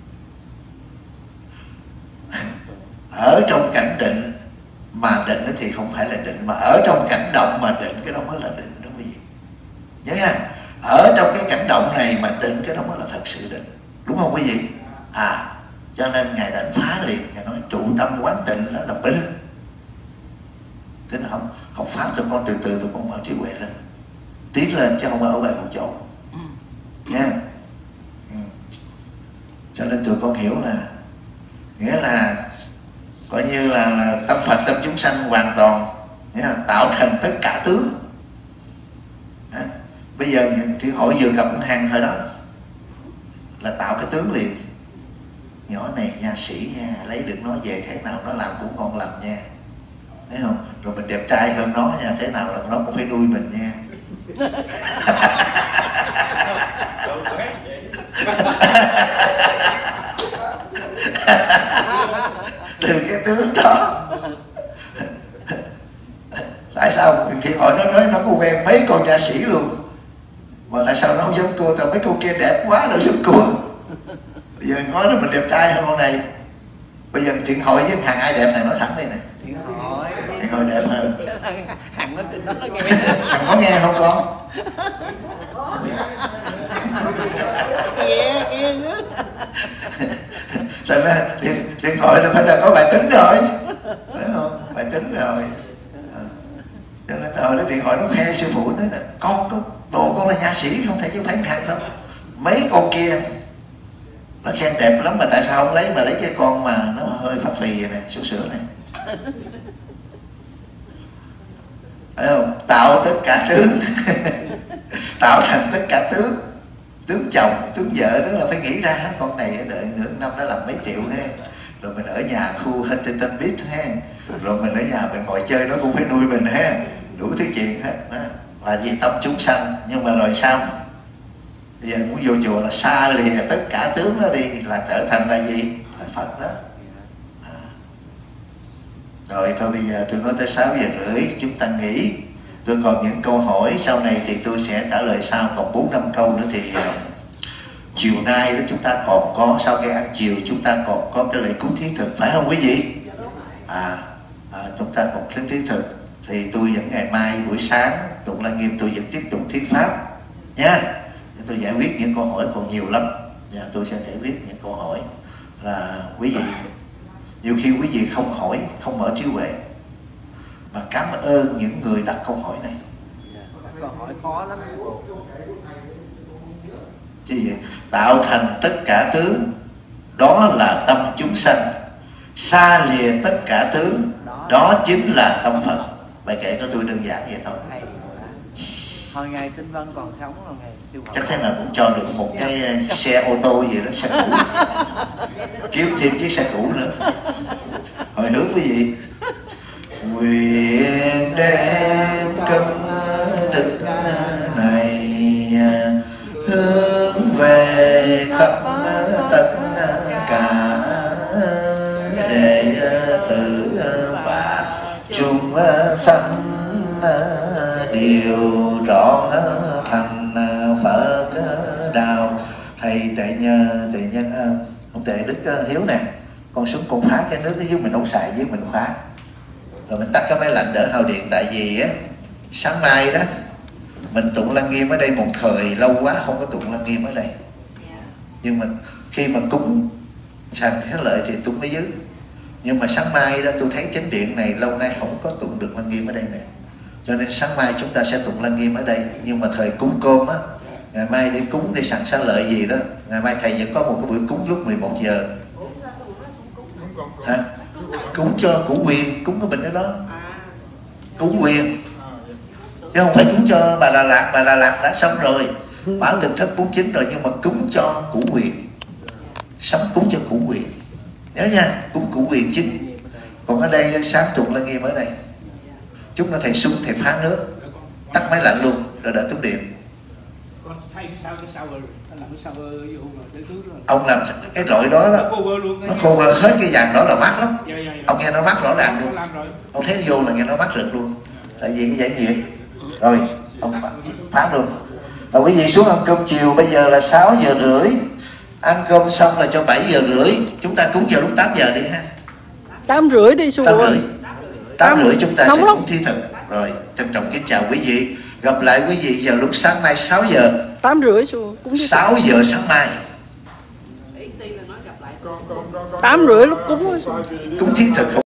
Ở trong cảnh định mà định thì không phải là định, mà ở trong cảnh động mà định, cái đó mới là định đó quý vị nhớ nha. Ở trong cái cảnh động này mà định, cái đó mới là thật sự định, đúng không quý vị? À, cho nên ngài đánh phá liền, ngài nói trụ tâm quán tịnh đó là bình. Thế là không không phá, tụi con từ từ tụi con mở trí huệ lên, tiến lên chứ không ở lại một chỗ nha. Ừ. Cho nên tụi con hiểu là nghĩa là coi như là, là tâm Phật tâm chúng sanh hoàn toàn, nghĩa là tạo thành tất cả tướng. À, bây giờ Thiên Hội vừa gặp hàng hồi đó là tạo cái tướng liền. Nhỏ này nha sĩ nha, lấy được nó về thế nào nó làm cũng ngon lành nha, thấy không? Rồi mình đẹp trai hơn nó nha, thế nào là nó cũng phải nuôi mình nha. Từ cái tướng đó. Tại sao thì hỏi nó nói nó có quen mấy con nha sĩ luôn, mà tại sao nó không giống cô? Tại mấy cô kia đẹp quá đâu giống cô. Bây giờ nói là mình đẹp trai hơn con này. Bây giờ Thiện Hội với Hằng ai đẹp này, nói thẳng đây nè. Thiện Hội. Thiện Hội đẹp hơn. Hằng nói trên đó nó nghe. Hằng có nghe không con? Nghe, nghe nữa. Cho nên Thiện, Thiện Hội là phải là có bài tính rồi, phải không? Bài tính rồi. À. Cho nên thời đó Thiện Hội nó khoe sư phụ nói là con có đồ con là nha sĩ không thể chứ phải Hằng đâu. Mấy con kia nó khen đẹp lắm mà tại sao không lấy mà lấy cái con mà nó hơi phát phì vậy nè, sữa sữa này. Phải không? Tạo tất cả tướng tạo thành tất cả tướng, tướng chồng, tướng vợ, đó là phải nghĩ ra con này đợi nửa năm nó làm mấy triệu ha. Rồi mình ở nhà khu Huntington Beach ha. Rồi mình ở nhà mình ngồi chơi nó cũng phải nuôi mình ha. Đủ thứ chuyện hết. Đó là vì tâm chúng sanh. Nhưng mà rồi sao? Bây giờ muốn vô chùa là xa lìa tất cả tướng đó đi là trở thành là gì? Là Phật đó. À. Rồi thôi bây giờ tôi nói tới sáu giờ rưỡi chúng ta nghỉ. Tôi còn những câu hỏi sau này thì tôi sẽ trả lời sau, còn bốn năm câu nữa thì uh, chiều nay đó chúng ta còn có, sau khi ăn chiều chúng ta còn có cái lễ cúng thí thực, phải không quý vị? À, à chúng ta còn cúng thí thực thì tôi vẫn ngày mai buổi sáng Tụng Lăng Nghiêm tôi vẫn tiếp tục thuyết pháp nha. Tôi giải quyết những câu hỏi còn nhiều lắm và tôi sẽ giải quyết những câu hỏi là quý vị nhiều khi quý vị không hỏi, không mở trí huệ, mà cảm ơn những người đặt câu hỏi này. Câu hỏi khó lắm sư phụ. Chứ gì? Tạo thành tất cả tướng, đó là tâm chúng sanh. Xa lìa tất cả tướng, đó chính là tâm Phật. Bài kể của tôi đơn giản vậy thôi. Hay quá. Hồi ngày Tinh Vân còn sống, hồi ngày siêu chắc thế nào cũng cho được một cái xe ô tô gì đó, xe cũ, kiếm thêm chiếc xe cũ nữa. Hồi hướng quý vị, nguyện đem công đức này hướng về khắp tất cả đệ tử và chúng sanh đều rõ thành Phật đạo. Thầy Tệ Nhân, Tệ Nhân, ông Tệ Đức Hiếu nè, con xuống con phá cái nước ở dưới mình không xài, dưới mình khóa rồi mình tắt cái máy lạnh đỡ hao điện. Tại vì á sáng mai đó mình tụng Lăng Nghiêm ở đây một thời lâu quá không có tụng Lăng Nghiêm ở đây, nhưng mà khi mà cúng sanh Thế Lợi thì tụng ở dưới. Nhưng mà sáng mai đó tôi thấy chánh điện này lâu nay không có tụng được Lăng Nghiêm ở đây nè, cho nên sáng mai chúng ta sẽ tụng Lăng Nghiêm ở đây. Nhưng mà thời cúng cơm á, ngày mai để cúng để sẵn xá lợi gì đó, ngày mai thầy vẫn có một cái buổi cúng lúc mười một giờ. Hả? Cúng cho củ quyền, cúng cái bình đó đó, cúng quyền chứ không phải cúng cho bà Đà Lạt. Bà Đà Lạt đã xong rồi, bảo thực thất bốn chín rồi, nhưng mà cúng cho củ quyền, sống cúng cho củ quyền, nhớ nha, cúng củ quyền chính. Còn ở đây sáng tụng Lăng Nghiêm ở đây, chúng nó thầy xuống thầy phá nước, tắt máy lạnh luôn rồi đợi túc điện. Ông làm cái loại đó đó, nó khô bơ hết cái dàn đó là mát lắm. Ông nghe nó mát rõ ràng luôn, ông thấy vô là nghe nó mát rực luôn, tại vì cái giải nhiệt. Rồi ông phá luôn. Rồi quý vị xuống ăn cơm chiều, bây giờ là sáu giờ rưỡi, ăn cơm xong là cho bảy giờ rưỡi, chúng ta cúng vào lúc tám giờ đi ha. Tám rưỡi đi sư phụ. Tám rưỡi chúng ta sẽ cúng thí thực. Rồi trân trọng kính chào quý vị, gặp lại quý vị vào lúc sáng mai sáu giờ. Tám rưỡi sư phụ. Sáu giờ sáng mai. Tám rưỡi lúc cúng. Cúng thí thực.